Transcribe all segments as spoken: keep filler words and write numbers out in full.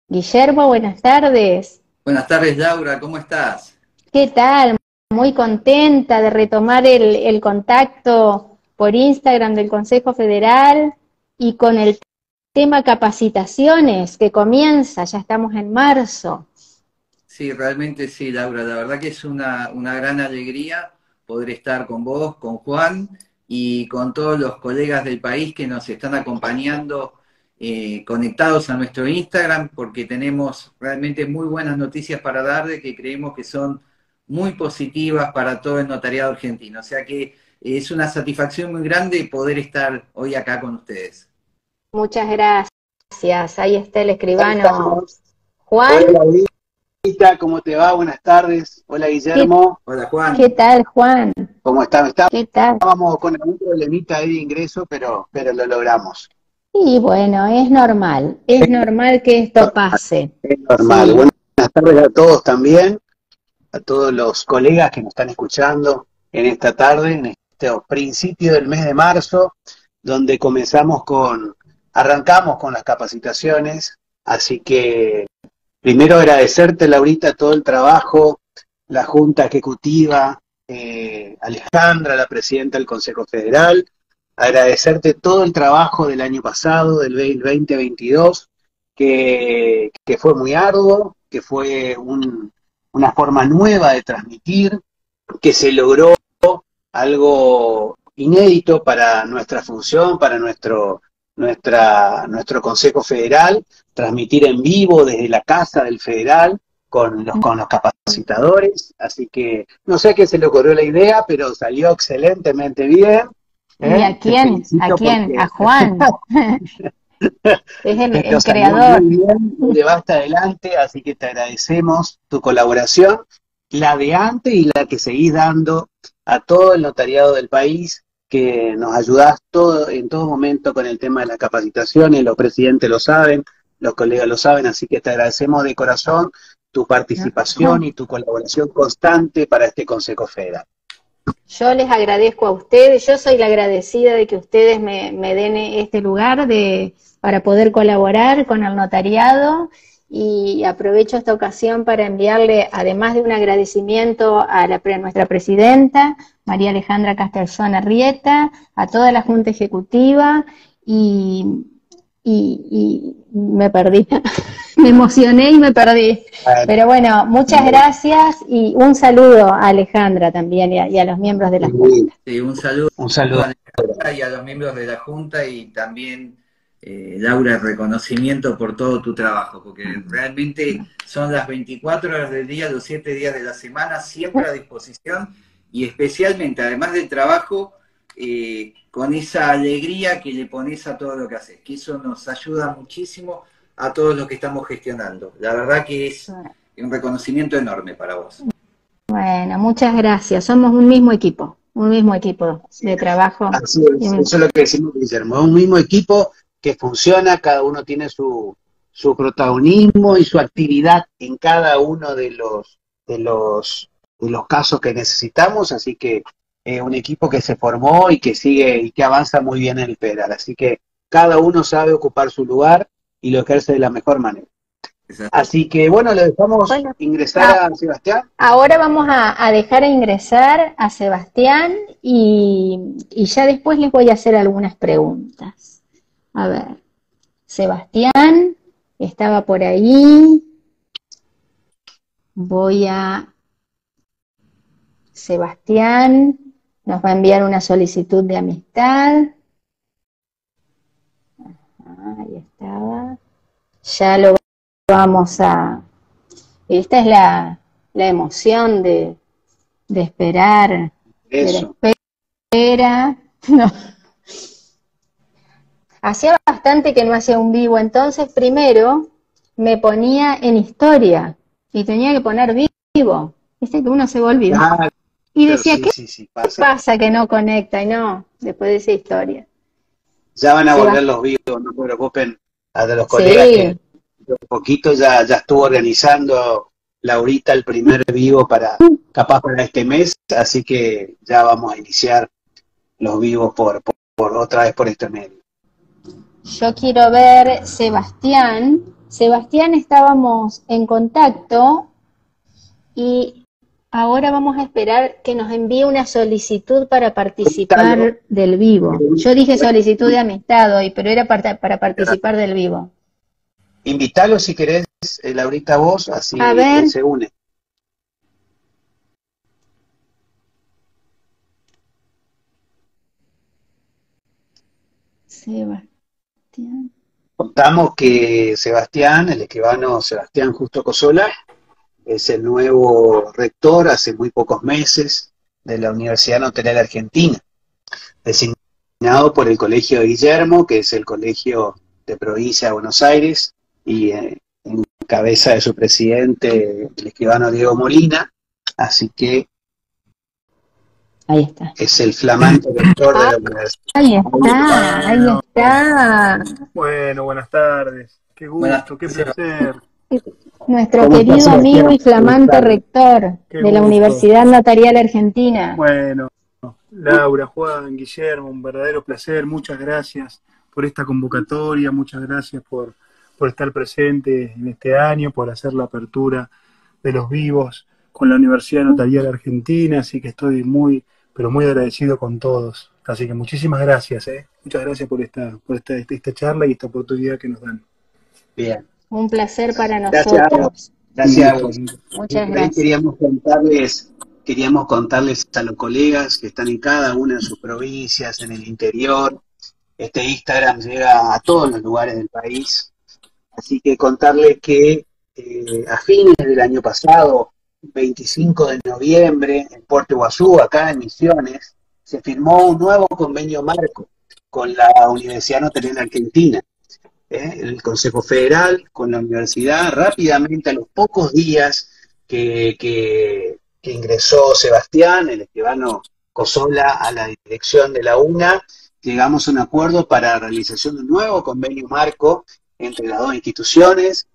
Guillermo, buenas tardes. Buenas tardes, Laura, ¿cómo estás? ¿Qué tal? Muy contenta de retomar el, el contacto por Instagram del Consejo Federal y con el tema capacitaciones que comienza, ya estamos en marzo. Sí, realmente sí, Laura, la verdad que es una, una gran alegría poder estar con vos, con Juan y con todos los colegas del país que nos están acompañando eh, conectados a nuestro Instagram, porque tenemos realmente muy buenas noticias para darle que creemos que son muy positivas para todo el notariado argentino. O sea que es una satisfacción muy grande poder estar hoy acá con ustedes. Muchas gracias. Ahí está el Ahí escribano estamos. Juan. Hola, Laurita, ¿cómo te va? Buenas tardes. Hola, ¿Qué, Guillermo. Hola, qué Juan. tal, Juan? ¿Cómo están? ¿Qué tal? Estábamos con algún problemita ahí de ingreso, pero, pero lo logramos. Y bueno, es normal, es normal que esto pase. Es normal. Sí. Buenas tardes a todos también, a todos los colegas que nos están escuchando en esta tarde, en este principio del mes de marzo, donde comenzamos con, arrancamos con las capacitaciones, así que primero agradecerte, Laurita, todo el trabajo, la Junta Ejecutiva, eh, Alejandra, la Presidenta del Consejo Federal, agradecerte todo el trabajo del año pasado, del veinte veintidós, que, que fue muy arduo, que fue un, una forma nueva de transmitir, que se logró algo inédito para nuestra función, para nuestro, nuestra, nuestro Consejo Federal, transmitir en vivo desde la casa del Federal con los, con los capacitadores, así que no sé a qué se le ocurrió la idea, pero salió excelentemente bien. ¿Y ¿eh? a quién? ¿A quién? Porque ¿A Juan? Es el, pero el salió creador. muy bien, llevaste hasta adelante, así que te agradecemos tu colaboración, la de antes y la que seguís dando a todo el notariado del país, que nos ayudás todo, en todo momento con el tema de las capacitaciones, los presidentes lo saben, los colegas lo saben, así que te agradecemos de corazón tu participación y tu colaboración constante para este Consejo Federal. Yo les agradezco a ustedes, yo soy la agradecida de que ustedes me, me den este lugar de, para poder colaborar con el notariado, y aprovecho esta ocasión para enviarle, además de un agradecimiento a, la, a nuestra presidenta, María Alejandra Castellón Arrieta, a toda la Junta Ejecutiva, y, y, y me perdí, me emocioné y me perdí. Pero bueno, muchas gracias y un saludo a Alejandra también y a, y a los miembros de la Junta. Sí, un saludo, un saludo a Alejandra y a los miembros de la Junta, y también, eh, Laura, reconocimiento por todo tu trabajo, porque realmente son las veinticuatro horas del día, los siete días de la semana, siempre a disposición, y especialmente, además del trabajo, eh, con esa alegría que le pones a todo lo que haces, que eso nos ayuda muchísimo a todos los que estamos gestionando. La verdad que es un reconocimiento enorme para vos. Bueno, muchas gracias. Somos un mismo equipo, un mismo equipo de trabajo. Así es, eso es lo que decimos, Guillermo. Es un mismo equipo que funciona, cada uno tiene su, su protagonismo y su actividad en cada uno de los, de los, de los casos que necesitamos, así que es eh, un equipo que se formó y que sigue y que avanza muy bien en el Federal. Así que cada uno sabe ocupar su lugar y lo ejerce de la mejor manera. Exacto. Así que bueno, le dejamos bueno, ingresar a Sebastián. Ahora vamos a, a dejar a ingresar a Sebastián y, y ya después les voy a hacer algunas preguntas. A ver, Sebastián estaba por ahí. Voy a... Sebastián nos va a enviar una solicitud de amistad. Ajá, ahí estaba. Ya lo vamos a... Esta es la, la emoción de, de esperar. Eso. De la espera. No. Hacía bastante que no hacía un vivo, entonces primero me ponía en historia y tenía que poner vivo. Viste que uno se va a olvidar. Ah, y decía, sí, ¿qué sí, sí, pasa? pasa que no conecta? Y no, después de esa historia. Ya van a se volver va. Los vivos, no se preocupen, a de los colegas sí. Que un poquito ya, ya estuvo organizando Laurita el primer vivo para, capaz para este mes, así que ya vamos a iniciar los vivos por, por, por otra vez por este medio. Yo quiero ver Sebastián, Sebastián, estábamos en contacto y ahora vamos a esperar que nos envíe una solicitud para participar del vivo. Yo dije solicitud de amistad hoy, pero era para, para participar del vivo. Invítalo si querés, eh, Laurita, vos, así A ver. él se une. Sebastián. Contamos que Sebastián, el escribano Sebastián Justo Cosola, es el nuevo rector hace muy pocos meses de la Universidad Notarial Argentina, designado por el Colegio de Guillermo, que es el colegio de provincia de Buenos Aires, y eh, en cabeza de su presidente, el escribano Diego Molina, así que Ahí está. es el flamante rector de la universidad. Ahí está, ahí está. Bueno, buenas tardes. Qué gusto, Buenas qué tardes. placer. Nuestro ¿Cómo querido estás, amigo Sebastián? y flamante Buenas tardes. rector Qué de la gusto. Universidad Notarial Argentina. Bueno, Laura, Juan, Guillermo, un verdadero placer. Muchas gracias por esta convocatoria, muchas gracias por, por estar presente en este año, por hacer la apertura de los vivos con la Universidad Notarial Argentina, así que estoy muy, pero muy agradecido con todos. Así que muchísimas gracias, ¿eh? Muchas gracias por esta, por esta, esta charla y esta oportunidad que nos dan. Bien. Un placer para Gracias a nosotros. vos. Gracias a vos. Muchas Y por ahí gracias. queríamos contarles, queríamos contarles a los colegas que están en cada una de sus provincias, en el interior. Este Instagram llega a todos los lugares del país. Así que contarles que eh, a fines del año pasado, veinticinco de noviembre, en Puerto Iguazú, acá en Misiones, se firmó un nuevo convenio marco con la Universidad Notarial Argentina. ¿eh? El Consejo Federal con la universidad, rápidamente a los pocos días que, que, que ingresó Sebastián, el escribano Cosola, a la dirección de la UNA, llegamos a un acuerdo para la realización de un nuevo convenio marco entre las dos instituciones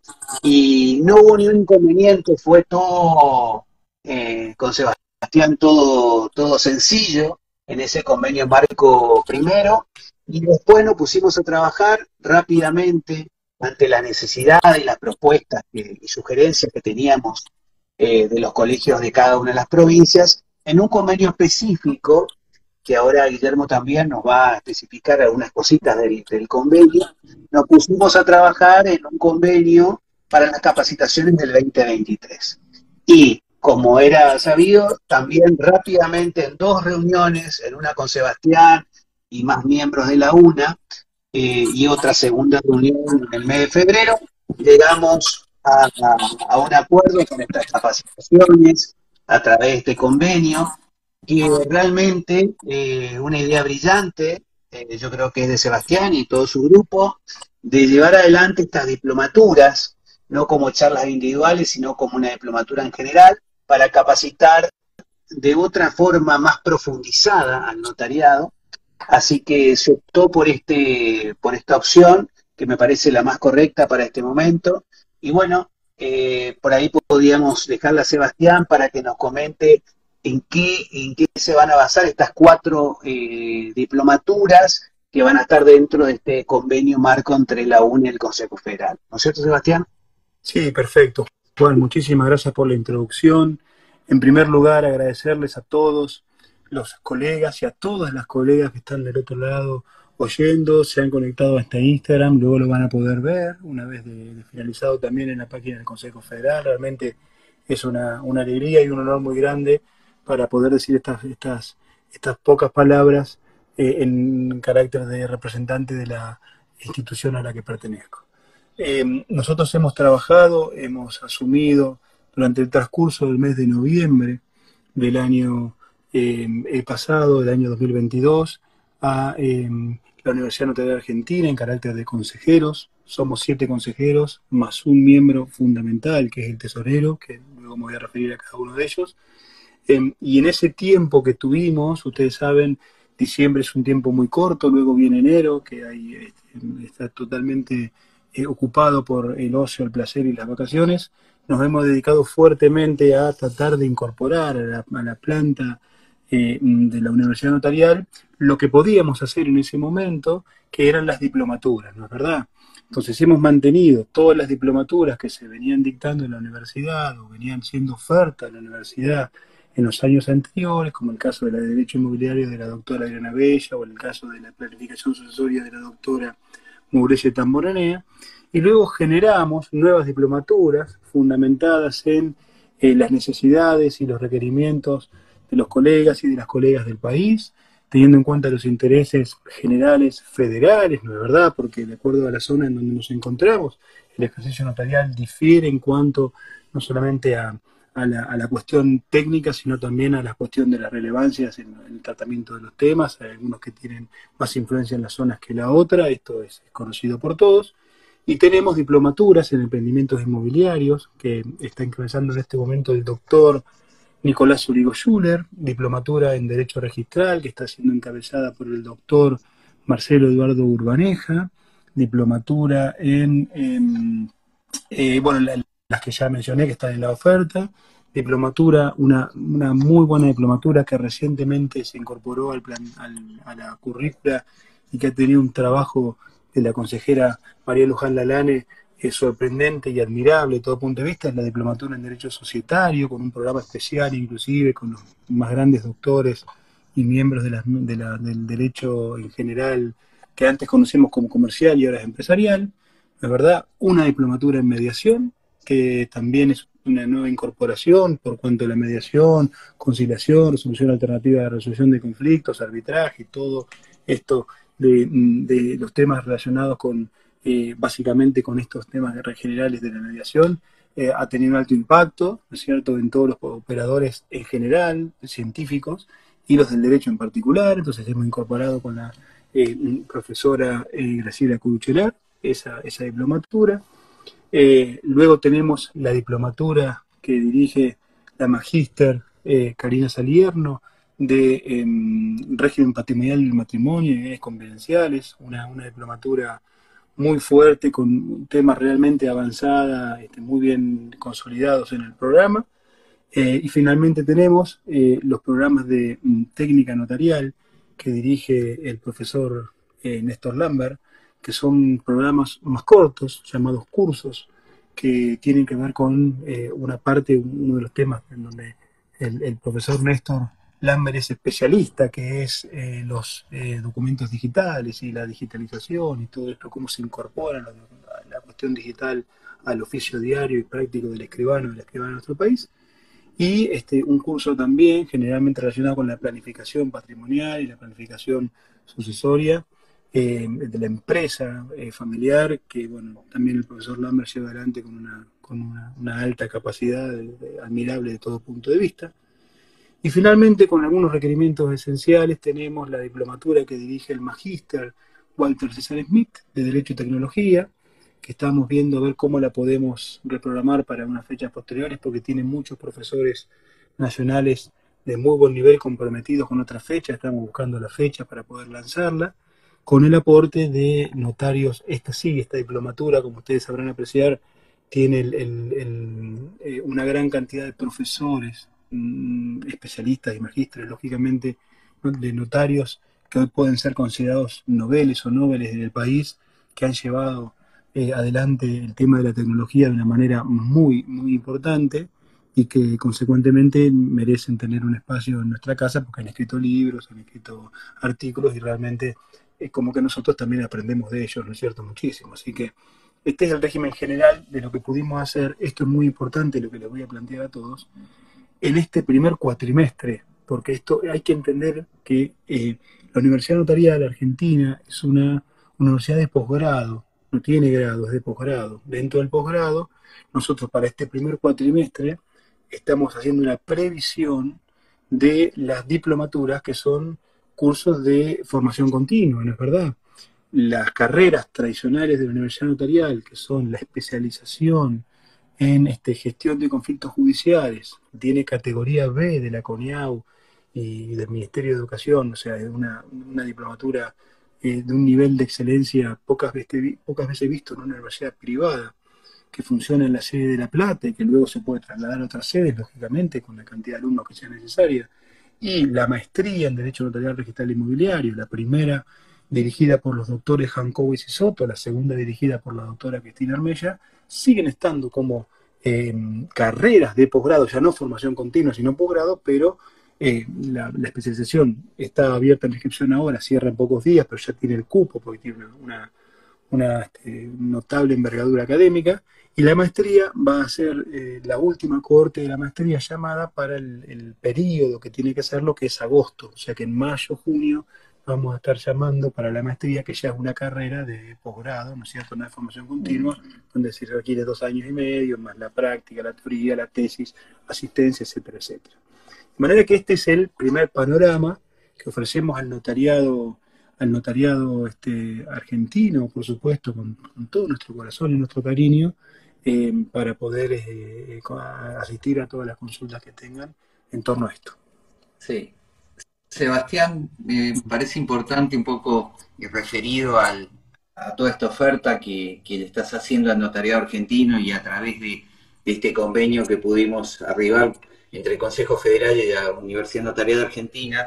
y no hubo ni un inconveniente, fue todo eh, con Sebastián todo, todo sencillo en ese convenio marco primero. Y después nos pusimos a trabajar rápidamente ante la necesidad y las propuestas que, y sugerencias que teníamos eh, de los colegios de cada una de las provincias en un convenio específico, que ahora Guillermo también nos va a especificar algunas cositas del, del convenio. Nos pusimos a trabajar en un convenio para las capacitaciones del veinte veintitrés. Y, como era sabido, también rápidamente en dos reuniones, en una con Sebastián y más miembros de la UNA, eh, y otra segunda reunión en el mes de febrero, llegamos a, a, a un acuerdo con estas capacitaciones a través de este convenio, que realmente eh, una idea brillante, eh, yo creo que es de Sebastián y todo su grupo, de llevar adelante estas diplomaturas, no como charlas individuales, sino como una diplomatura en general, para capacitar de otra forma más profundizada al notariado. Así que se optó por, este, por esta opción, que me parece la más correcta para este momento. Y bueno, eh, por ahí podríamos dejarle a Sebastián para que nos comente en qué, en qué se van a basar estas cuatro eh, diplomaturas que van a estar dentro de este convenio marco entre la UNA y el Consejo Federal. ¿No es cierto, Sebastián? Sí, perfecto. Juan, muchísimas gracias por la introducción. En primer lugar, agradecerles a todos los colegas y a todas las colegas que están del otro lado oyendo, se han conectado a este Instagram, luego lo van a poder ver una vez de, de finalizado también en la página del Consejo Federal. Realmente es una, una alegría y un honor muy grande para poder decir estas, estas, estas pocas palabras eh, en carácter de representante de la institución a la que pertenezco. Eh, nosotros hemos trabajado, hemos asumido durante el transcurso del mes de noviembre del año eh, pasado, del año dos mil veintidós, a eh, la Universidad Notarial Argentina en carácter de consejeros. Somos siete consejeros, más un miembro fundamental, que es el tesorero, que luego me voy a referir a cada uno de ellos. Eh, y en ese tiempo que tuvimos, ustedes saben, diciembre es un tiempo muy corto, luego viene enero, que ahí este, está totalmente eh, ocupado por el ocio, el placer y las vacaciones. Nos hemos dedicado fuertemente a tratar de incorporar a la, a la planta eh, de la Universidad Notarial lo que podíamos hacer en ese momento, que eran las diplomaturas, ¿no es verdad? Entonces hemos mantenido todas las diplomaturas que se venían dictando en la universidad o venían siendo ofertas en la universidad en los años anteriores, como el caso de la de Derecho Inmobiliario de la doctora Adriana Bella o el caso de la planificación sucesoria de la doctora Mugreye Tamboranea, y luego generamos nuevas diplomaturas fundamentadas en eh, las necesidades y los requerimientos de los colegas y de las colegas del país, teniendo en cuenta los intereses generales federales, ¿no es verdad? Porque de acuerdo a la zona en donde nos encontramos, el ejercicio notarial difiere en cuanto no solamente a, a, la, a la cuestión técnica, sino también a la cuestión de las relevancias en, en el tratamiento de los temas. Hay algunos que tienen más influencia en las zonas que la otra, esto es conocido por todos. Y tenemos diplomaturas en emprendimientos inmobiliarios, que está encabezando en este momento el doctor Nicolás Urigo Schuller, diplomatura en Derecho Registral, que está siendo encabezada por el doctor Marcelo Eduardo Urbaneja, diplomatura en, en eh, bueno, la, las que ya mencioné que están en la oferta, diplomatura, una, una muy buena diplomatura que recientemente se incorporó al plan, al, a la currícula y que ha tenido un trabajo de la consejera María Luján Lalane, es sorprendente y admirable de todo punto de vista, es la diplomatura en Derecho Societario, con un programa especial inclusive con los más grandes doctores y miembros de la, de la, del derecho en general, que antes conocemos como comercial y ahora es empresarial. La verdad, una diplomatura en mediación, que también es una nueva incorporación por cuanto a la mediación, conciliación, resolución alternativa de resolución de conflictos, arbitraje, todo esto de, de los temas relacionados con Eh, básicamente con estos temas generales de la mediación, eh, ha tenido un alto impacto, ¿no es cierto?, en todos los operadores en general, científicos, y los del derecho en particular. Entonces hemos incorporado con la eh, profesora eh, Graciela Curuchelar esa, esa diplomatura. Eh, luego tenemos la diplomatura que dirige la magíster eh, Karina Salierno, de eh, régimen patrimonial del matrimonio y bienes convivenciales, una, una diplomatura muy fuerte, con temas realmente avanzados, este, muy bien consolidados en el programa. Eh, y finalmente tenemos eh, los programas de mm, técnica notarial que dirige el profesor eh, Néstor Lambert, que son programas más cortos, llamados cursos, que tienen que ver con eh, una parte, uno de los temas en donde el, el profesor Néstor Lambert es especialista, que es eh, los eh, documentos digitales y la digitalización y todo esto, cómo se incorpora la, la cuestión digital al oficio diario y práctico del escribano y de la escribana en nuestro país. Y este, un curso también generalmente relacionado con la planificación patrimonial y la planificación sucesoria eh, de la empresa eh, familiar, que bueno, también el profesor Lambert lleva adelante con una, con una, una alta capacidad de, de, admirable de todo punto de vista. Y finalmente, con algunos requerimientos esenciales, tenemos la diplomatura que dirige el magíster Walter César Smith, de Derecho y Tecnología, que estamos viendo a ver cómo la podemos reprogramar para unas fechas posteriores, porque tiene muchos profesores nacionales de muy buen nivel comprometidos con otras fechas, estamos buscando la fecha para poder lanzarla, con el aporte de notarios. Esta sí, esta diplomatura, como ustedes sabrán apreciar, tiene el, el, el, eh, una gran cantidad de profesores, especialistas y magísteres, lógicamente, de notarios que hoy pueden ser considerados noveles o noveles del país, que han llevado eh, adelante el tema de la tecnología de una manera muy, muy importante y que consecuentemente merecen tener un espacio en nuestra casa porque han escrito libros, han escrito artículos y realmente es como que nosotros también aprendemos de ellos, ¿no es cierto? Muchísimo. Así que este es el régimen general de lo que pudimos hacer. Esto es muy importante, lo que les voy a plantear a todos en este primer cuatrimestre, porque esto hay que entender que eh, la Universidad Notarial Argentina es una universidad de posgrado, no tiene grado, es de posgrado. Dentro del posgrado, nosotros para este primer cuatrimestre estamos haciendo una previsión de las diplomaturas, que son cursos de formación continua, ¿no es verdad? Las carreras tradicionales de la Universidad Notarial, que son la especialización en este, gestión de conflictos judiciales, tiene categoría B de la CONIAU y del Ministerio de Educación, o sea, es una, una diplomatura eh, de un nivel de excelencia pocas veces, pocas veces visto en una universidad privada, que funciona en la sede de La Plata y que luego se puede trasladar a otras sedes, lógicamente, con la cantidad de alumnos que sea necesaria, y la maestría en Derecho Notarial Registral Inmobiliario, la primera dirigida por los doctores Jankowitz y Soto, la segunda dirigida por la doctora Cristina Armella, siguen estando como eh, carreras de posgrado, ya no formación continua, sino posgrado, pero eh, la, la especialización está abierta en inscripción ahora, cierra en pocos días, pero ya tiene el cupo porque tiene una, una este, notable envergadura académica, y la maestría va a ser eh, la última cohorte de la maestría llamada para el, el periodo que tiene que ser lo que es agosto, o sea que en mayo, junio, vamos a estar llamando para la maestría, que ya es una carrera de posgrado, ¿no es cierto?, una formación continua, donde se requiere dos años y medio, más la práctica, la teoría, la tesis, asistencia, etcétera, etcétera. De manera que este es el primer panorama que ofrecemos al notariado, al notariado este, argentino, por supuesto, con, con todo nuestro corazón y nuestro cariño, eh, para poder eh, asistir a todas las consultas que tengan en torno a esto. Sí. Sebastián, me parece importante un poco referido al, a toda esta oferta que, que le estás haciendo al notariado argentino y a través de, de este convenio que pudimos arribar entre el Consejo Federal y la Universidad Notarial Argentina.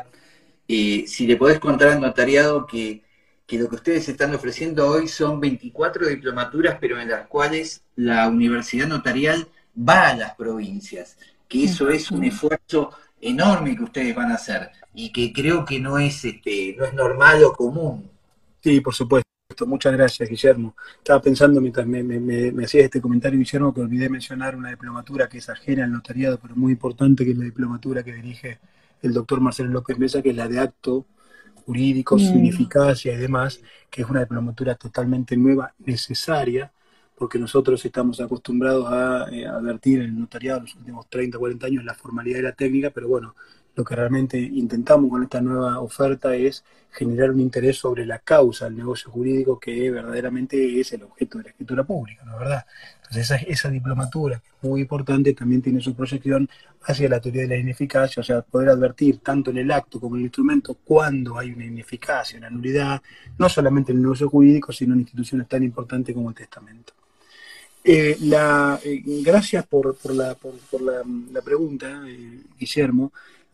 Eh, si le podés contar al notariado que, que lo que ustedes están ofreciendo hoy son veinticuatro diplomaturas, pero en las cuales la Universidad Notarial va a las provincias, que eso es un esfuerzo enorme que ustedes van a hacer y que creo que no es, este, no es normal o común. Sí, por supuesto. Muchas gracias, Guillermo. Estaba pensando mientras me, me, me, me hacías este comentario, Guillermo, que olvidé mencionar una diplomatura que es ajena al notariado, pero muy importante, que es la diplomatura que dirige el doctor Marcelo López Mesa, que es la de acto jurídico, mm. significancia y demás, que es una diplomatura totalmente nueva, necesaria, porque nosotros estamos acostumbrados a eh, advertir en el notariado los últimos treinta, cuarenta años la formalidad y la técnica, pero bueno, lo que realmente intentamos con esta nueva oferta es generar un interés sobre la causa del negocio jurídico, que verdaderamente es el objeto de la escritura pública, ¿no es verdad? Entonces esa, esa diplomatura, que es muy importante, también tiene su proyección hacia la teoría de la ineficacia, o sea, poder advertir tanto en el acto como en el instrumento cuando hay una ineficacia, una nulidad, no solamente en el negocio jurídico, sino en instituciones tan importantes como el testamento. Eh, la, eh, gracias por, por, la, por, por la, la pregunta, eh, Guillermo.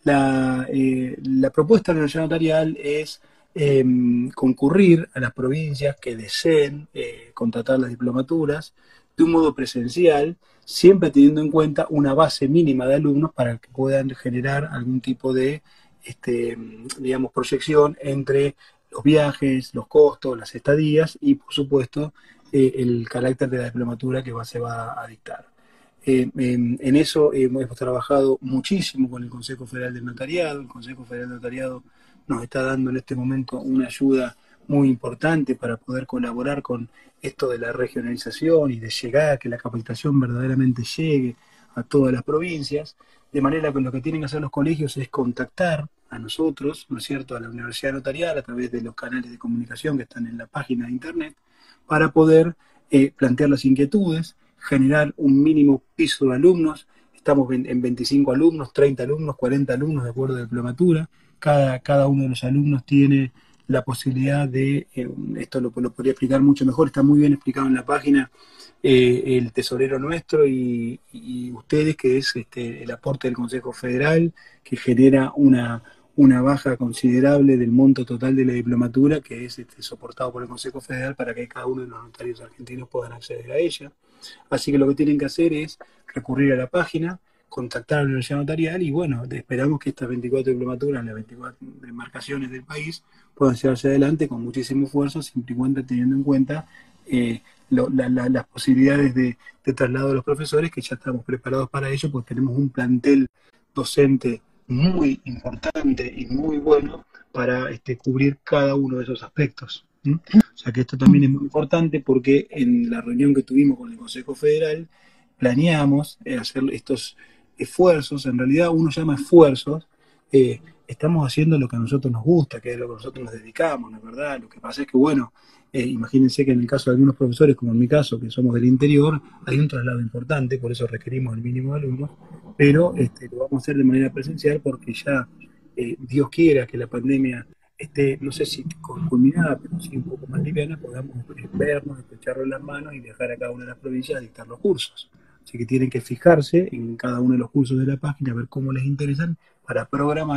La, eh, la propuesta de la Universidad Notarial es eh, concurrir a las provincias que deseen eh, contratar las diplomaturas de un modo presencial, siempre teniendo en cuenta una base mínima de alumnos para que puedan generar algún tipo de, este, digamos, proyección entre los viajes, los costos, las estadías y, por supuesto, eh, el carácter de la diplomatura que va, se va a dictar. Eh, en, en eso eh, hemos trabajado muchísimo con el Consejo Federal del Notariado. El Consejo Federal del Notariado nos está dando en este momento una ayuda muy importante para poder colaborar con esto de la regionalización y de llegar, que la capacitación verdaderamente llegue a todas las provincias, de manera que lo que tienen que hacer los colegios es contactar a nosotros, ¿no es cierto?, a la Universidad Notarial a través de los canales de comunicación que están en la página de internet, para poder eh, plantear las inquietudes, generar un mínimo piso de alumnos. Estamos en veinticinco alumnos, treinta alumnos, cuarenta alumnos de acuerdo a la diplomatura. Cada, cada uno de los alumnos tiene la posibilidad de, eh, esto lo, lo podría explicar mucho mejor, está muy bien explicado en la página, eh, el tesorero nuestro y, y ustedes, que es este, el aporte del Consejo Federal, que genera una, una baja considerable del monto total de la diplomatura, que es este, soportado por el Consejo Federal para que cada uno de los notarios argentinos puedan acceder a ella. Así que lo que tienen que hacer es recurrir a la página, contactar a la Universidad Notarial y bueno, esperamos que estas veinticuatro diplomaturas, las veinticuatro demarcaciones del país, puedan llevarse adelante con muchísimo esfuerzo, siempre y cuando teniendo en cuenta eh, lo, la, la, las posibilidades de, de traslado de los profesores, que ya estamos preparados para ello, porque tenemos un plantel docente muy importante y muy bueno para este, cubrir cada uno de esos aspectos. ¿Mm? O sea que esto también es muy importante, porque en la reunión que tuvimos con el Consejo Federal planeamos eh, hacer estos esfuerzos. En realidad uno llama esfuerzos, eh, estamos haciendo lo que a nosotros nos gusta, que es lo que nosotros nos dedicamos, ¿no es verdad? Lo que pasa es que, bueno, eh, imagínense que en el caso de algunos profesores, como en mi caso, que somos del interior, hay un traslado importante, por eso requerimos el mínimo de alumnos, pero este, lo vamos a hacer de manera presencial porque ya eh, Dios quiera que la pandemia esté, no sé si culminada, pero sí un poco más liviana, podamos vernos, estrecharnos las manos y viajar a cada una de las provincias a dictar los cursos. Así que tienen que fijarse en cada uno de los cursos de la página, ver cómo les interesan, para programar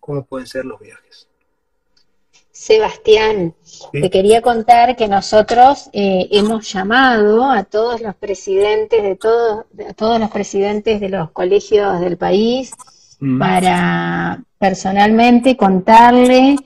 cómo pueden ser los viajes. Sebastián, ¿Sí? te quería contar que nosotros eh, hemos llamado a todos los presidentes de todos, a todos los presidentes de los colegios del país Mm. para personalmente contarle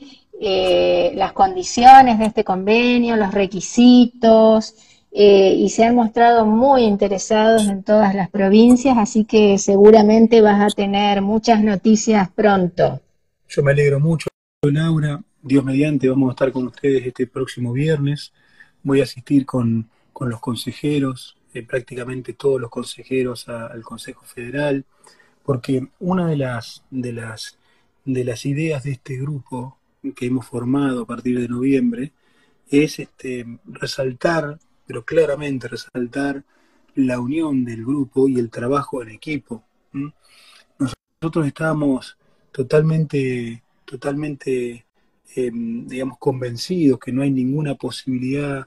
eh, las condiciones de este convenio, los requisitos, eh, y se han mostrado muy interesados en todas las provincias, así que seguramente vas a tener muchas noticias pronto. Yo me alegro mucho, Laura. Dios mediante, vamos a estar con ustedes este próximo viernes. Voy a asistir con, con los consejeros, eh, prácticamente todos los consejeros a- al Consejo Federal, porque una de las, de las, de las ideas de este grupo que hemos formado a partir de noviembre es este, resaltar, pero claramente resaltar la unión del grupo y el trabajo en equipo. ¿m? Nosotros estábamos totalmente, totalmente, eh, digamos, convencidos que no hay ninguna posibilidad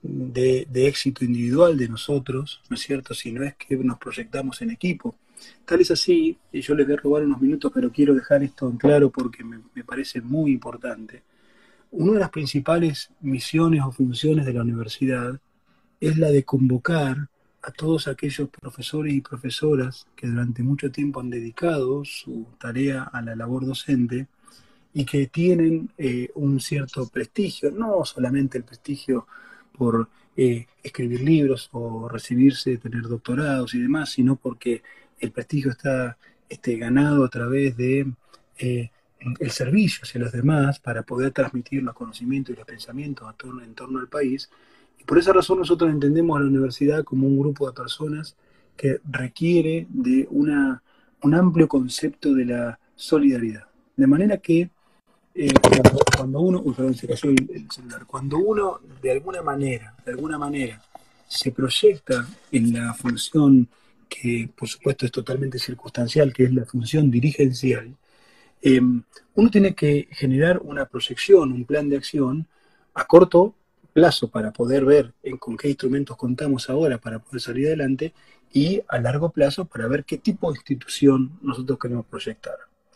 de, de éxito individual de nosotros, ¿no es cierto?, si no es que nos proyectamos en equipo. Tal es así, y yo les voy a robar unos minutos, pero quiero dejar esto en claro porque me, me parece muy importante. Una de las principales misiones o funciones de la universidad es la de convocar a todos aquellos profesores y profesoras que durante mucho tiempo han dedicado su tarea a la labor docente y que tienen eh, un cierto prestigio, no solamente el prestigio por eh, escribir libros o recibirse, tener doctorados y demás, sino porque el prestigio está este, ganado a través de eh, el servicio hacia los demás para poder transmitir los conocimientos y los pensamientos a torno, en torno al país. Y por esa razón nosotros entendemos a la universidad como un grupo de personas que requiere de una, un amplio concepto de la solidaridad. De manera que eh, cuando, cuando uno, uy, perdón, se cayó el, el celular, cuando uno de alguna manera, de alguna manera, se proyecta en la función que por supuesto es totalmente circunstancial, que es la función dirigencial, eh, uno tiene que generar una proyección, un plan de acción a corto plazo para poder ver en, con qué instrumentos contamos ahora para poder salir adelante y a largo plazo para ver qué tipo de institución nosotros queremos proyectar.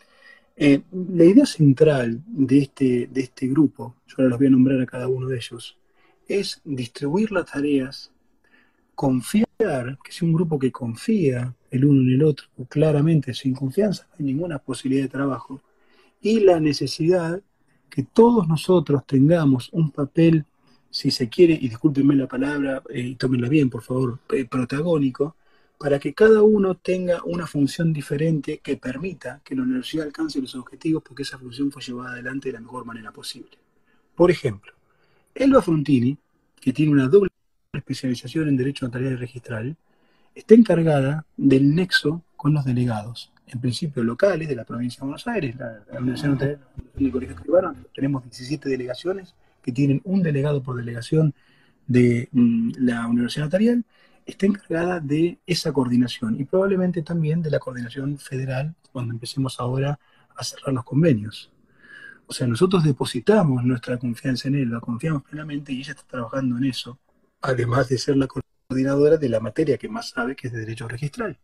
Eh, la idea central de este, de este grupo, yo ahora los voy a nombrar a cada uno de ellos, es distribuir las tareas, confiar, que sea un grupo que confía el uno en el otro, claramente sin confianza no hay ninguna posibilidad de trabajo, y la necesidad que todos nosotros tengamos un papel, si se quiere, y discúlpenme la palabra, eh, y tómenla bien, por favor, eh, protagónico, para que cada uno tenga una función diferente que permita que la universidad alcance los objetivos porque esa función fue llevada adelante de la mejor manera posible. Por ejemplo, Elba Frontini, que tiene una doble especialización en Derecho Notarial y Registral, está encargada del nexo con los delegados, en principio locales de la provincia de Buenos Aires, la, la Universidad Notarial del Colegio Escribano. Tenemos diecisiete delegaciones que tienen un delegado por delegación de mm, la Universidad Notarial, está encargada de esa coordinación y probablemente también de la coordinación federal cuando empecemos ahora a cerrar los convenios. O sea, nosotros depositamos nuestra confianza en él, la confiamos plenamente y ella está trabajando en eso, además de ser la coordinadora de la materia que más sabe, que es de Derecho Registral.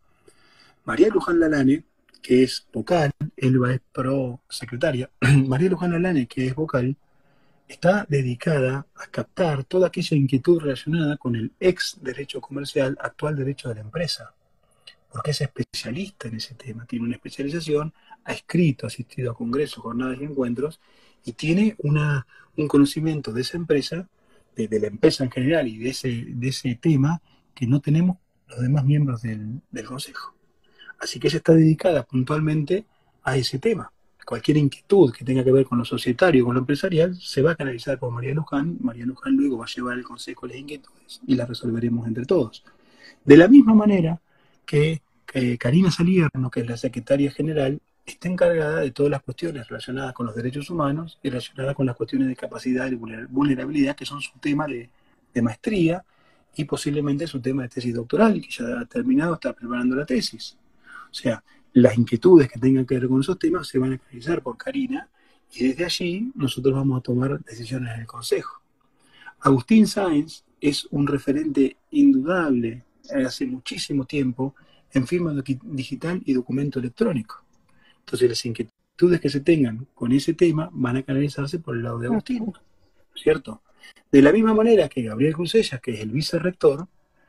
María Luján Lalane, que es vocal, Elba es pro secretaria, María Luján Lalane, que es vocal, está dedicada a captar toda aquella inquietud relacionada con el ex derecho comercial, actual derecho de la empresa, porque es especialista en ese tema, tiene una especialización, ha escrito, ha asistido a congresos, jornadas y encuentros, y tiene una, un conocimiento de esa empresa, de, de la empresa en general y de ese, de ese tema que no tenemos los demás miembros del, del consejo. Así que ella está dedicada puntualmente a ese tema. Cualquier inquietud que tenga que ver con lo societario, con lo empresarial, se va a canalizar por María Luján. María Luján luego va a llevar al consejo las inquietudes y las resolveremos entre todos. De la misma manera que eh, Karina Salierno, que es la secretaria general, está encargada de todas las cuestiones relacionadas con los derechos humanos y relacionadas con las cuestiones de capacidad y vulnerabilidad, que son su tema de, de maestría y posiblemente su tema de tesis doctoral, que ya ha terminado, está preparando la tesis. O sea, las inquietudes que tengan que ver con esos temas se van a canalizar por Karina y desde allí nosotros vamos a tomar decisiones en el Consejo. Agustín Sáenz es un referente indudable hace muchísimo tiempo en firma digital y documento electrónico. Entonces las inquietudes inquietudes que se tengan con ese tema van a canalizarse por el lado de Agustín, ¿cierto? De la misma manera que Gabriel Crusellas, que es el vicerrector,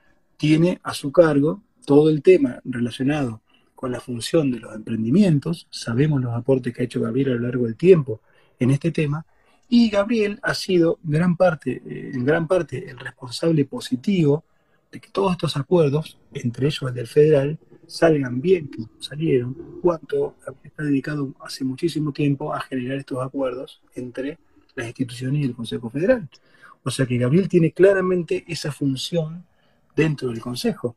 tiene a su cargo todo el tema relacionado con la función de los emprendimientos. Sabemos los aportes que ha hecho Gabriel a lo largo del tiempo en este tema, y Gabriel ha sido gran parte, eh, en gran parte el responsable positivo de que todos estos acuerdos, entre ellos el del federal, salgan bien, que salieron, cuanto está dedicado hace muchísimo tiempo a generar estos acuerdos entre las instituciones y el Consejo Federal. O sea que Gabriel tiene claramente esa función dentro del Consejo.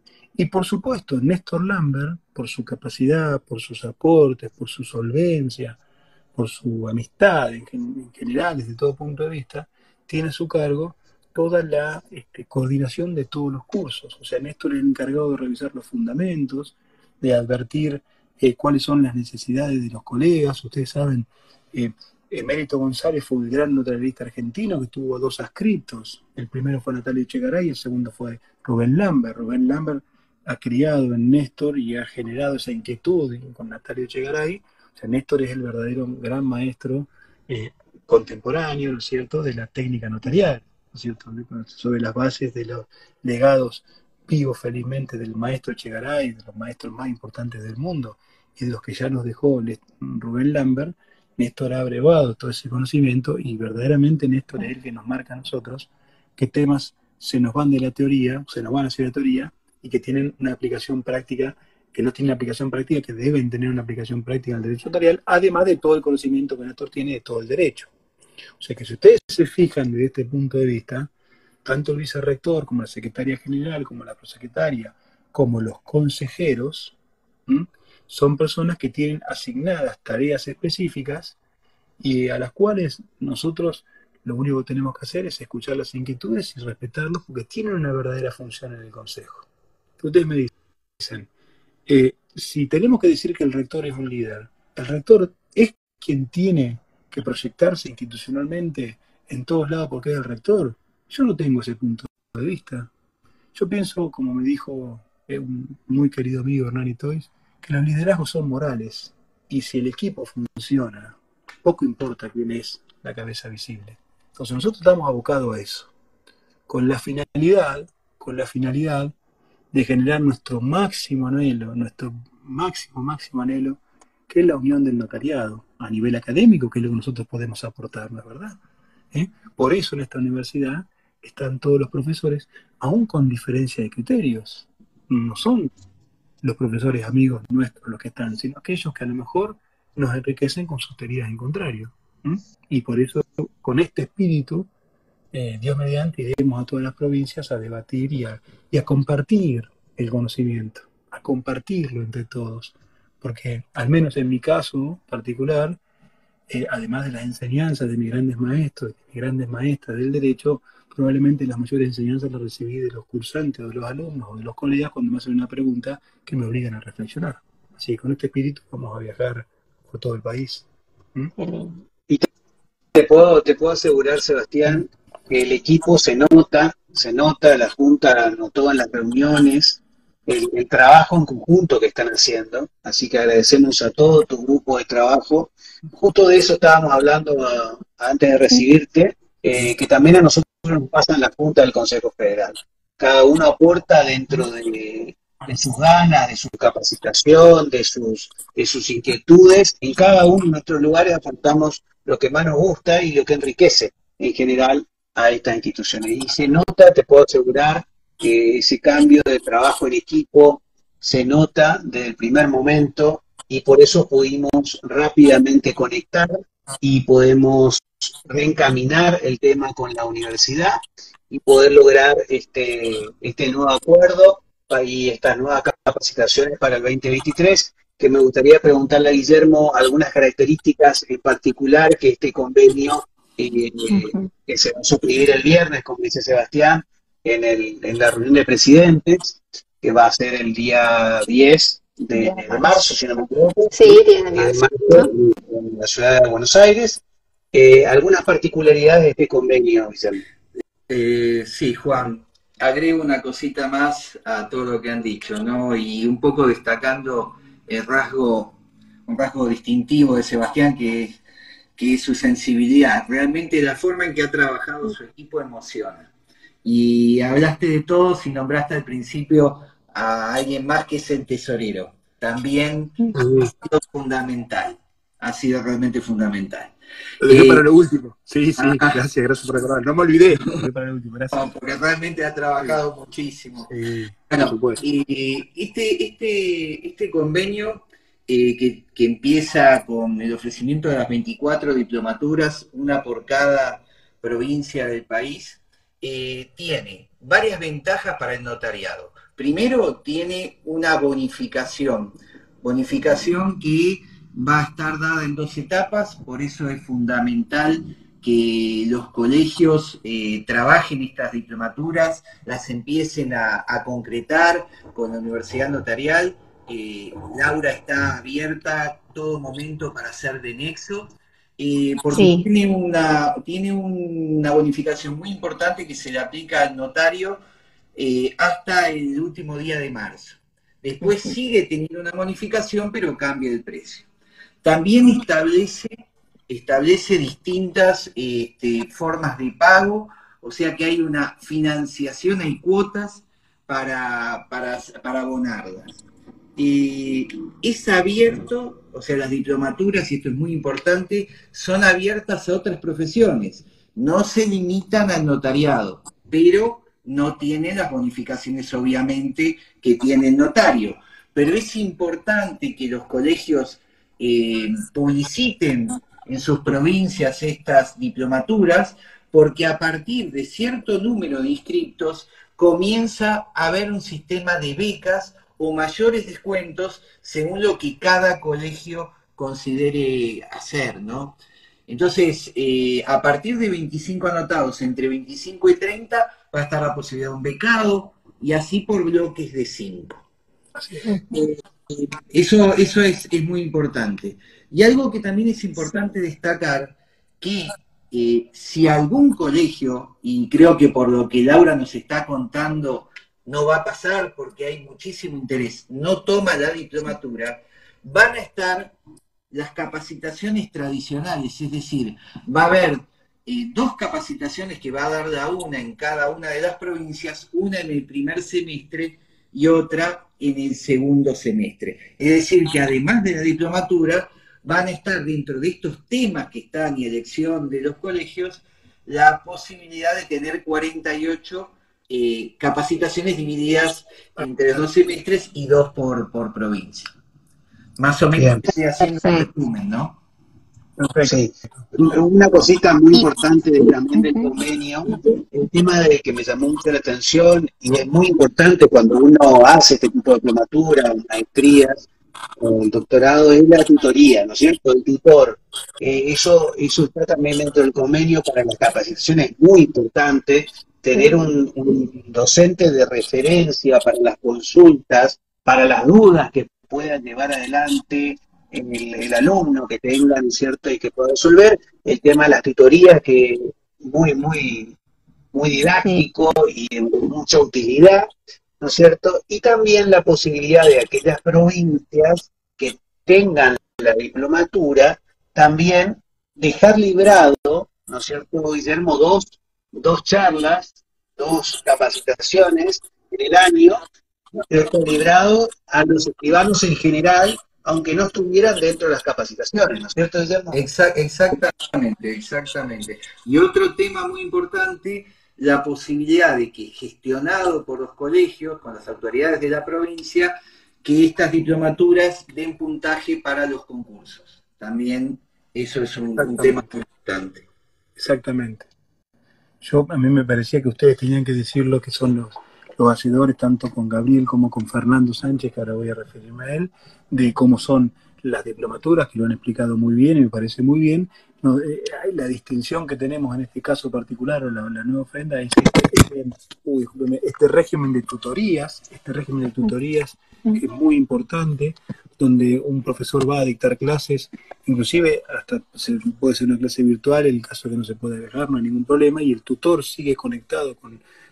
Y por supuesto, Néstor Lambert, por su capacidad, por sus aportes, por su solvencia, por su amistad en, en general, desde todo punto de vista, tiene a su cargo toda la este, coordinación de todos los cursos. O sea, Néstor es el encargado de revisar los fundamentos, de advertir eh, cuáles son las necesidades de los colegas. Ustedes saben, eh, Emérito González fue un gran notarialista argentino que tuvo dos adscriptos. El primero fue Natalio Echegaray y el segundo fue Rubén Lambert. Rubén Lambert ha criado en Néstor y ha generado esa inquietud con Natalio Echegaray. O sea, Néstor es el verdadero gran maestro eh, contemporáneo, ¿no es cierto?, de la técnica notarial, ¿no es cierto?, sobre las bases de los legados vivos, felizmente, del maestro Echegaray, de los maestros más importantes del mundo, y de los que ya nos dejó Rubén Lambert. Néstor ha abrevado todo ese conocimiento, y verdaderamente Néstor es el que nos marca a nosotros qué temas se nos van de la teoría, se nos van hacia la teoría, y que tienen una aplicación práctica, que no tienen aplicación práctica, que deben tener una aplicación práctica en el derecho notarial, además de todo el conocimiento que Néstor tiene de todo el derecho. O sea que si ustedes se fijan desde este punto de vista, tanto el vicerrector como la secretaria general, como la prosecretaria, como los consejeros, ¿m? son personas que tienen asignadas tareas específicas y a las cuales nosotros lo único que tenemos que hacer es escuchar las inquietudes y respetarlos, porque tienen una verdadera función en el Consejo. Ustedes me dicen, eh, si tenemos que decir que el rector es un líder, ¿el rector es quien tiene que proyectarse institucionalmente en todos lados porque es el rector? Yo no tengo ese punto de vista. Yo pienso, como me dijo eh, un muy querido amigo Hernán Toys, que los liderazgos son morales, y si el equipo funciona, poco importa quién es la cabeza visible. Entonces nosotros estamos abocados a eso, con la finalidad, con la finalidad de generar nuestro máximo anhelo, nuestro máximo, máximo anhelo, que es la unión del notariado, a nivel académico, que es lo que nosotros podemos aportar, ¿no es verdad? ¿Eh? Por eso en esta universidad están todos los profesores, aún con diferencia de criterios. No son los profesores amigos nuestros los que están, sino aquellos que a lo mejor nos enriquecen con sus teorías en contrario. ¿Mm? Y por eso, con este espíritu, eh, Dios mediante, iremos a todas las provincias a debatir y a, y a compartir el conocimiento, a compartirlo entre todos. Porque, al menos en mi caso particular, eh, además de las enseñanzas de mis grandes maestros, de mis grandes maestras del derecho, probablemente las mayores enseñanzas las recibí de los cursantes, o de los alumnos, o de los colegas cuando me hacen una pregunta que me obligan a reflexionar. Así que con este espíritu vamos a viajar por todo el país. ¿Mm? Y te, te puedo, te puedo asegurar, Sebastián, que el equipo se nota, se nota, la Junta notó en las reuniones el, el trabajo en conjunto que están haciendo, así que agradecemos a todo tu grupo de trabajo. Justo de eso estábamos hablando uh, antes de recibirte, eh, que también a nosotros nos pasa en la Junta del Consejo Federal. Cada uno aporta dentro de, de sus ganas, de su capacitación, de sus, de sus inquietudes. En cada uno de nuestros lugares aportamos lo que más nos gusta y lo que enriquece en general a estas instituciones. Y se nota, te puedo asegurar, que ese cambio de trabajo en equipo se nota desde el primer momento, y por eso pudimos rápidamente conectar y podemos reencaminar el tema con la universidad y poder lograr este, este nuevo acuerdo y estas nuevas capacitaciones para el veinte veintitrés, que me gustaría preguntarle a Guillermo algunas características en particular que este convenio eh, uh-huh. que se va a suscribir el viernes, como dice Sebastián, en, el, en la reunión de presidentes, que va a ser el día diez de, de marzo, si no me equivoco. Sí, diez de marzo. En, en la ciudad de Buenos Aires. Eh, ¿Algunas particularidades de este convenio, Guillermo? Eh, sí, Juan, agrego una cosita más a todo lo que han dicho, ¿no? Y un poco destacando el rasgo un rasgo distintivo de Sebastián, que es, que es su sensibilidad. Realmente la forma en que ha trabajado su equipo emociona. Y hablaste de todos y nombraste al principio a alguien más que es el tesorero. También ha sido fundamental, ha sido realmente fundamental. Lo dejé Eh, para lo último. Sí, sí, ah, gracias, gracias por recordar. No me olvidé, lo dejé para lo último, gracias. no, porque realmente ha trabajado sí. muchísimo. Sí, bueno, por supuesto. Eh, este, este, este convenio eh, que, que empieza con el ofrecimiento de las veinticuatro diplomaturas, una por cada provincia del país, eh, tiene varias ventajas para el notariado. Primero, tiene una bonificación, bonificación que va a estar dada en dos etapas, por eso es fundamental que los colegios eh, trabajen estas diplomaturas, las empiecen a, a concretar con la Universidad Notarial. Eh, Laura está abierta todo momento para hacer de nexo, eh, porque sí. tiene, una, tiene una bonificación muy importante que se le aplica al notario eh, hasta el último día de marzo. Después uh-huh. sigue teniendo una bonificación, pero cambia el precio. También establece, establece distintas este, formas de pago, o sea que hay una financiación, hay cuotas para, para, para abonarlas. Eh, es abierto, o sea, las diplomaturas, y esto es muy importante, son abiertas a otras profesiones. No se limitan al notariado, pero no tienen las bonificaciones, obviamente, que tiene el notario. Pero es importante que los colegios eh, publiciten en sus provincias estas diplomaturas, porque a partir de cierto número de inscriptos comienza a haber un sistema de becas o mayores descuentos según lo que cada colegio considere hacer, ¿no? Entonces, eh, a partir de veinticinco anotados, entre veinticinco y treinta, va a estar la posibilidad de un becado, y así por bloques de cinco. Eh, eso eso es, es muy importante. Y algo que también es importante destacar, que eh, si algún colegio, y creo que por lo que Laura nos está contando, no va a pasar porque hay muchísimo interés, no toma la diplomatura, van a estar las capacitaciones tradicionales, es decir, va a haber eh, dos capacitaciones que va a dar la una en cada una de las provincias, una en el primer semestre y otra en el segundo semestre. Es decir, que además de la diplomatura, van a estar dentro de estos temas que están y elección de los colegios, la posibilidad de tener cuarenta y ocho eh, capacitaciones divididas entre dos semestres y dos por, por provincia. Más o menos estoy haciendo un resumen, ¿no? Sí. Una cosita muy importante de, también del convenio, el tema de que me llamó mucho la atención, y es muy importante cuando uno hace este tipo de diplomaturas, maestrías, o el doctorado, es la tutoría, ¿no es cierto? El tutor. Eh, eso, eso está también dentro del convenio para las capacitaciones, muy importante, tener un, un docente de referencia para las consultas, para las dudas que puedan llevar adelante el, el alumno que tengan, ¿cierto? Y que pueda resolver. El tema de las tutorías, que muy, muy, muy didáctico y de mucha utilidad, ¿no es cierto? Y también la posibilidad de aquellas provincias que tengan la diplomatura, también dejar librado, ¿no es cierto, Guillermo? Dos, dos charlas, dos capacitaciones en el año, ¿no es cierto?, librado a los escribanos en general, aunque no estuvieran dentro de las capacitaciones, ¿no es cierto, Guillermo? Exactamente, exactamente. Y otro tema muy importante, la posibilidad de que, gestionado por los colegios, con las autoridades de la provincia, que estas diplomaturas den puntaje para los concursos. También eso es un, un tema muy importante. Exactamente. Yo, a mí me parecía que ustedes tenían que decir lo que son los, los hacedores, tanto con Gabriel como con Fernando Sánchez, que ahora voy a referirme a él, de cómo son las diplomaturas, que lo han explicado muy bien y me parece muy bien. No, eh, hay la distinción que tenemos en este caso particular, o la, la nueva ofrenda, es este, este, uy, este régimen de tutorías, este régimen de tutorías que es muy importante, donde un profesor va a dictar clases, inclusive hasta se puede ser una clase virtual, en el caso de que no se pueda viajar, no hay ningún problema, y el tutor sigue conectado con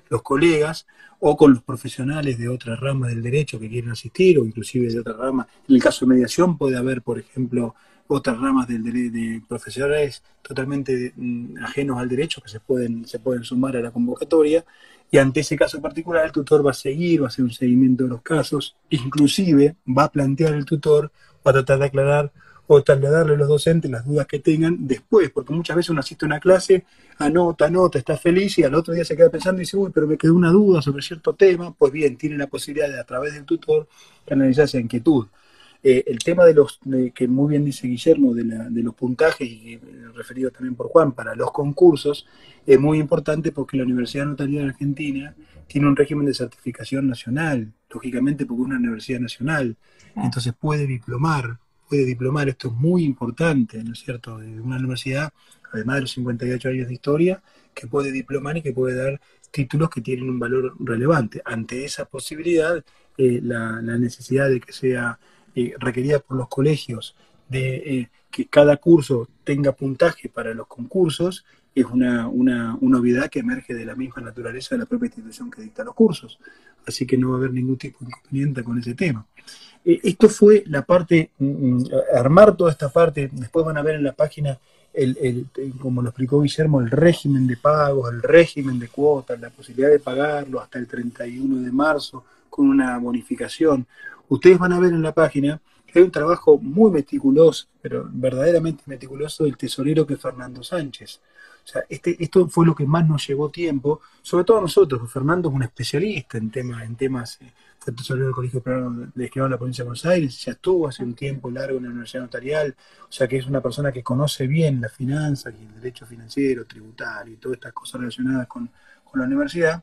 los colegas o con los profesionales de otras ramas del derecho que quieren asistir, o inclusive de otras ramas. En el caso de mediación puede haber, por ejemplo, otras ramas del dere- de profesionales totalmente mm, ajenos al derecho que se pueden, se pueden sumar a la convocatoria, y ante ese caso particular el tutor va a seguir, va a hacer un seguimiento de los casos, inclusive va a plantear el tutor, va a tratar de aclarar o trasladarle a los docentes las dudas que tengan después, porque muchas veces uno asiste a una clase, anota, anota, está feliz y al otro día se queda pensando y dice, uy, pero me quedó una duda sobre cierto tema. Pues bien, tiene la posibilidad de a través del tutor canalizar esa inquietud. Eh, el tema de los, de, que muy bien dice Guillermo, de, la, de los puntajes, y eh, referido también por Juan, para los concursos, es muy importante porque la Universidad Notarial de Argentina tiene un régimen de certificación nacional, lógicamente porque es una universidad nacional, entonces puede diplomar, puede diplomar, esto es muy importante, ¿no es cierto?, de una universidad, además de los cincuenta y ocho años de historia, que puede diplomar y que puede dar títulos que tienen un valor relevante. Ante esa posibilidad, eh, la, la necesidad de que sea eh, requerida por los colegios, de eh, que cada curso tenga puntaje para los concursos, es una, una, una obviedad que emerge de la misma naturaleza de la propia institución que dicta los cursos. Así que no va a haber ningún tipo de inconveniente con ese tema. Eh, esto fue la parte, mm, armar toda esta parte. Después van a ver en la página, el, el, el, como lo explicó Guillermo, el régimen de pagos, el régimen de cuotas, la posibilidad de pagarlo hasta el treinta y uno de marzo con una bonificación. Ustedes van a ver en la página que hay un trabajo muy meticuloso, pero verdaderamente meticuloso, del tesorero que es Fernando Sánchez. O sea, este, esto fue lo que más nos llevó tiempo, sobre todo a nosotros, porque Fernando es un especialista en temas, en temas eh, fue tesorero del Colegio Peruano de Escribanos de la Provincia de Buenos Aires, ya estuvo hace un tiempo largo en la Universidad Notarial, o sea que es una persona que conoce bien las finanzas y el derecho financiero, tributario y todas estas cosas relacionadas con, con la universidad,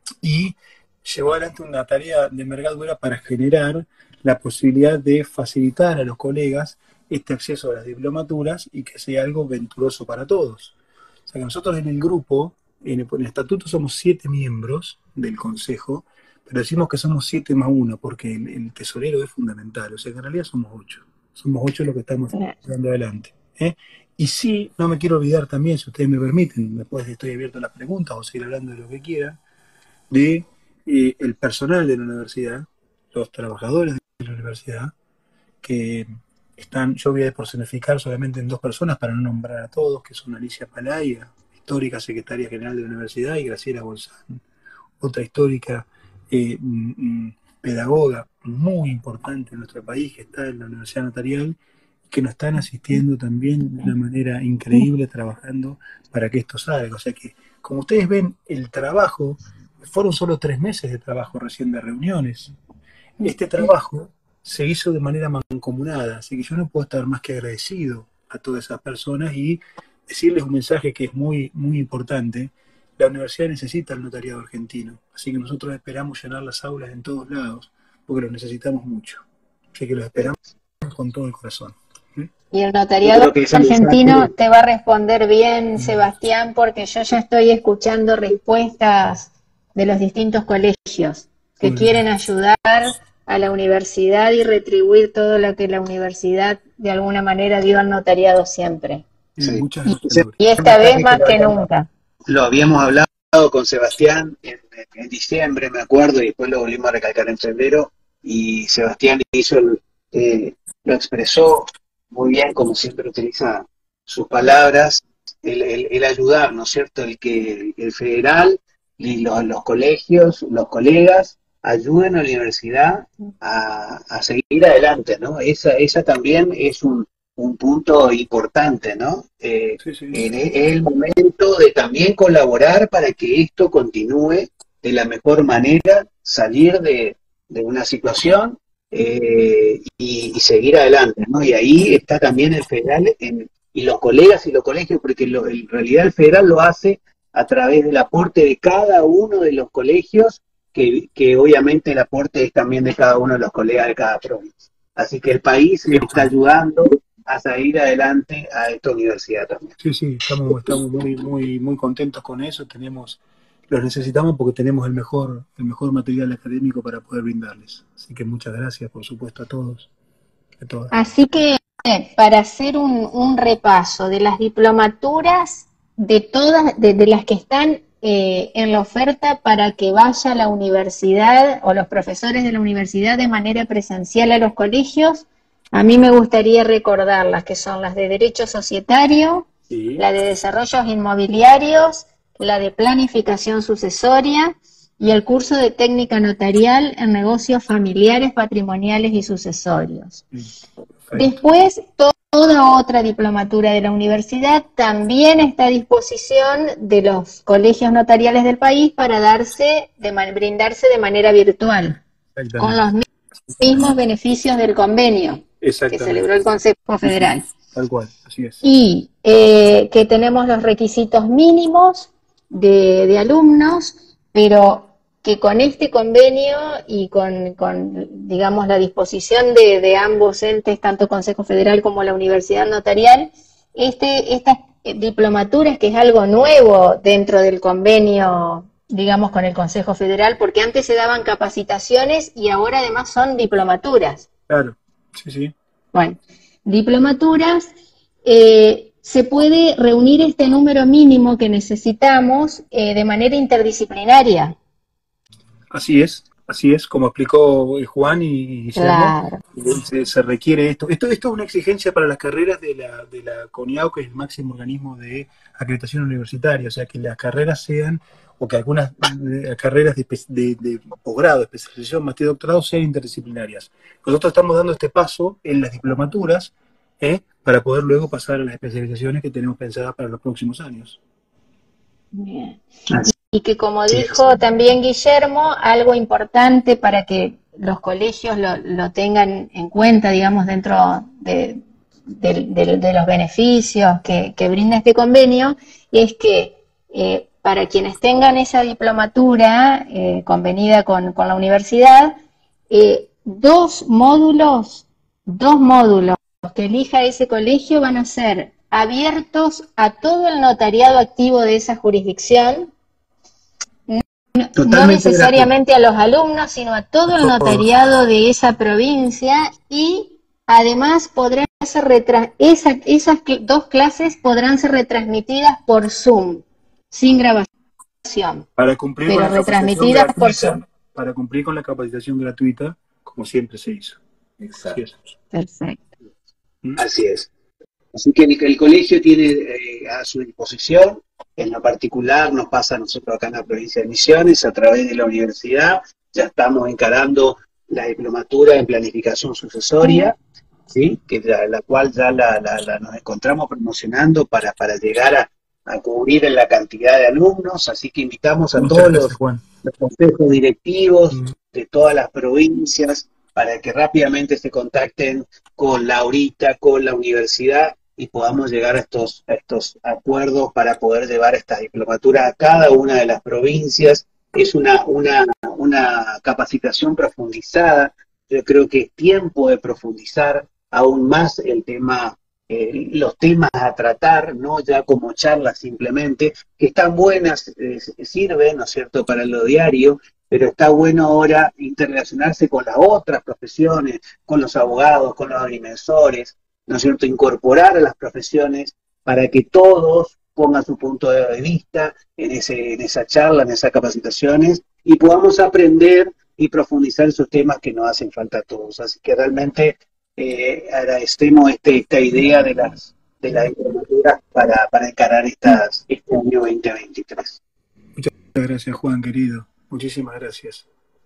y llevó adelante una tarea de envergadura para generar la posibilidad de facilitar a los colegas este acceso a las diplomaturas y que sea algo venturoso para todos. O sea que nosotros en el grupo, en el, en el estatuto somos siete miembros del consejo, pero decimos que somos siete más uno, porque el, el tesorero es fundamental, o sea que en realidad somos ocho. Somos ocho los que estamos llevando adelante. ¿eh? Y sí, no me quiero olvidar también, si ustedes me permiten, después estoy abierto a las preguntas o seguir hablando de lo que quieran, de eh, el personal de la universidad, los trabajadores de la universidad, que están, yo voy a personificar solamente en dos personas para no nombrar a todos, que son Alicia Palaya, histórica secretaria general de la universidad, y Graciela Bolzán, otra histórica eh, mm, pedagoga muy importante en nuestro país, que está en la Universidad Notarial, que nos están asistiendo también de una manera increíble, trabajando para que esto salga. O sea que, como ustedes ven, el trabajo, fueron solo tres meses de trabajo recién de reuniones. Este trabajo se hizo de manera mancomunada, así que yo no puedo estar más que agradecido a todas esas personas y decirles un mensaje que es muy, muy importante. La universidad necesita el notariado argentino, así que nosotros esperamos llenar las aulas en todos lados, porque lo necesitamos mucho. Así que los esperamos con todo el corazón. Y el notariado argentino te va a responder bien, Sebastián, porque yo ya estoy escuchando respuestas de los distintos colegios que quieren ayudar a la universidad y retribuir todo lo que la universidad de alguna manera dio al notariado siempre. Sí. Y, y esta vez más que nunca. Lo habíamos hablado con Sebastián en, en diciembre, me acuerdo, y después lo volvimos a recalcar en febrero, y Sebastián hizo el, eh, lo expresó muy bien, como siempre utiliza sus palabras, el, el, el ayudar, ¿no es cierto?, el que el federal y los, los colegios, los colegas, ayuden a la universidad a, a seguir adelante, ¿no? Esa, esa también es un, un punto importante, ¿no? Eh, sí, sí, sí. Es el momento de también colaborar para que esto continúe de la mejor manera, salir de, de una situación eh, y, y seguir adelante, ¿no? Y ahí está también el federal en, y los colegas y los colegios, porque lo, en realidad el federal lo hace a través del aporte de cada uno de los colegios, que, que obviamente el aporte es también de cada uno de los colegas de cada provincia. Así que el país le está ayudando a salir adelante a esta universidad también. Sí, sí, estamos, estamos muy, muy, muy contentos con eso. Tenemos, los necesitamos porque tenemos el mejor, el mejor material académico para poder brindarles. Así que muchas gracias, por supuesto, a todos. A todas. Así que para hacer un, un repaso de las diplomaturas de todas, de, de las que están eh, en la oferta para que vaya la universidad o los profesores de la universidad de manera presencial a los colegios, a mí me gustaría recordarlas, que son las de Derecho Societario, Sí. la de Desarrollos Inmobiliarios, la de Planificación Sucesoria y el curso de Técnica Notarial en Negocios Familiares, Patrimoniales y Sucesorios. Perfecto. Después, to- toda otra diplomatura de la universidad también está a disposición de los colegios notariales del país para darse, de man- brindarse de manera virtual, con Exactamente. los mi- mismos beneficios del convenio que Exactamente. celebró el Consejo Sí, sí, Federal. tal cual, así es. Y eh, que tenemos los requisitos mínimos de, de alumnos, pero que con este convenio y con, con, digamos, la disposición de, de ambos entes, tanto Consejo Federal como la Universidad Notarial, este, estas eh, diplomaturas, que es algo nuevo dentro del convenio, digamos, con el Consejo Federal, porque antes se daban capacitaciones y ahora además son diplomaturas. Claro, sí, sí. Bueno, diplomaturas, eh, se puede reunir este número mínimo que necesitamos eh, de manera interdisciplinaria. Así es, así es, como explicó eh, Juan y Guillermo, Claro. eh, se, se requiere esto. esto. Esto es una exigencia para las carreras de la, de la CONIAU, que es el máximo organismo de acreditación universitaria, o sea, que las carreras sean, o que algunas eh, carreras de, espe- de, de posgrado, especialización, maestría y doctorado sean interdisciplinarias. Nosotros estamos dando este paso en las diplomaturas, ¿eh? para poder luego pasar a las especializaciones que tenemos pensadas para los próximos años. Bien. Así Y que, como es. dijo también Guillermo, algo importante para que los colegios lo, lo tengan en cuenta, digamos, dentro de, de- de- de los beneficios que, que brinda este convenio, es que eh, para quienes tengan esa diplomatura eh, convenida con, con la universidad, eh, dos módulos, dos módulos que elija ese colegio van a ser abiertos a todo el notariado activo de esa jurisdicción, no Totalmente necesariamente a los alumnos, sino a todo el Todos. notariado de esa provincia, y además podrán ser retra- esa- esas cl- dos clases podrán ser retransmitidas por Zoom, sin grabación, Para cumplir con pero la capacitación retransmitidas por Zoom. gratuita, para cumplir con la capacitación gratuita, como siempre se hizo. Así Exacto. es. Perfecto. ¿Mm? Así es. Así que el, el colegio tiene eh, a su disposición, en lo particular nos pasa a nosotros acá en la provincia de Misiones, a través de la universidad, ya estamos encarando la diplomatura en planificación sucesoria, ¿sí? que ya- la cual ya la, la- la nos encontramos promocionando para, para llegar a, a cubrir en la cantidad de alumnos, así que invitamos a Muchas todos gracias, los, Juan. los consejos directivos Mm. de todas las provincias para que rápidamente se contacten con Laurita, con la universidad, y podamos llegar a estos, a estos acuerdos para poder llevar estas diplomaturas a cada una de las provincias. Es una, una, una capacitación profundizada. Yo creo que es tiempo de profundizar aún más el tema, eh, los temas a tratar, no ya como charlas simplemente, que están buenas, eh, sirven, ¿no es cierto?, para lo diario, pero está bueno ahora interrelacionarse con las otras profesiones, con los abogados, con los agrimensores, ¿no es cierto?, incorporar a las profesiones para que todos pongan su punto de vista en, ese, en esa charla, en esas capacitaciones, y podamos aprender y profundizar en esos temas que nos hacen falta a todos. Así que realmente eh, agradecemos este, esta idea de las de las diplomaturas para, para encarar estas, este año veinte veintitrés. Muchas gracias, Juan, querido. Muchísimas gracias.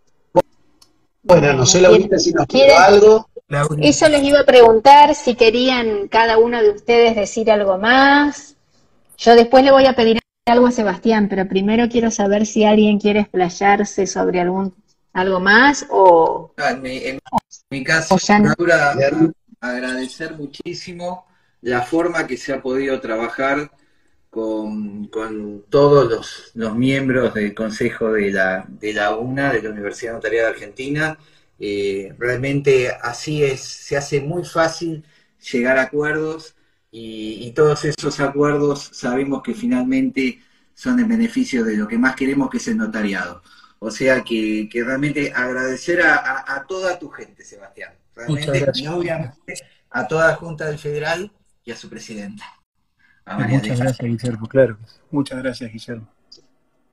Bueno, no sé, Laurita, si nos quedó algo. Laura. Eso les iba a preguntar, si querían cada uno de ustedes decir algo más. Yo después le voy a pedir algo a Sebastián, pero primero quiero saber si alguien quiere explayarse sobre algún algo más o, Ah, en, mi, en mi caso, o ya no. Laura, a- agradecer muchísimo la forma que se ha podido trabajar con, con todos los, los miembros del Consejo de la, de la UNA, de la Universidad Notarial de Argentina. Eh, realmente así es, se hace muy fácil llegar a acuerdos, y, y todos esos acuerdos sabemos que finalmente son en beneficio de lo que más queremos, que es el notariado. O sea que, que realmente agradecer a, a, a toda tu gente, Sebastián. Muchas Realmente, gracias. y obviamente a toda la Junta del Federal y a su presidenta, a María Muchas Elena. gracias, Guillermo, claro. Muchas gracias, Guillermo.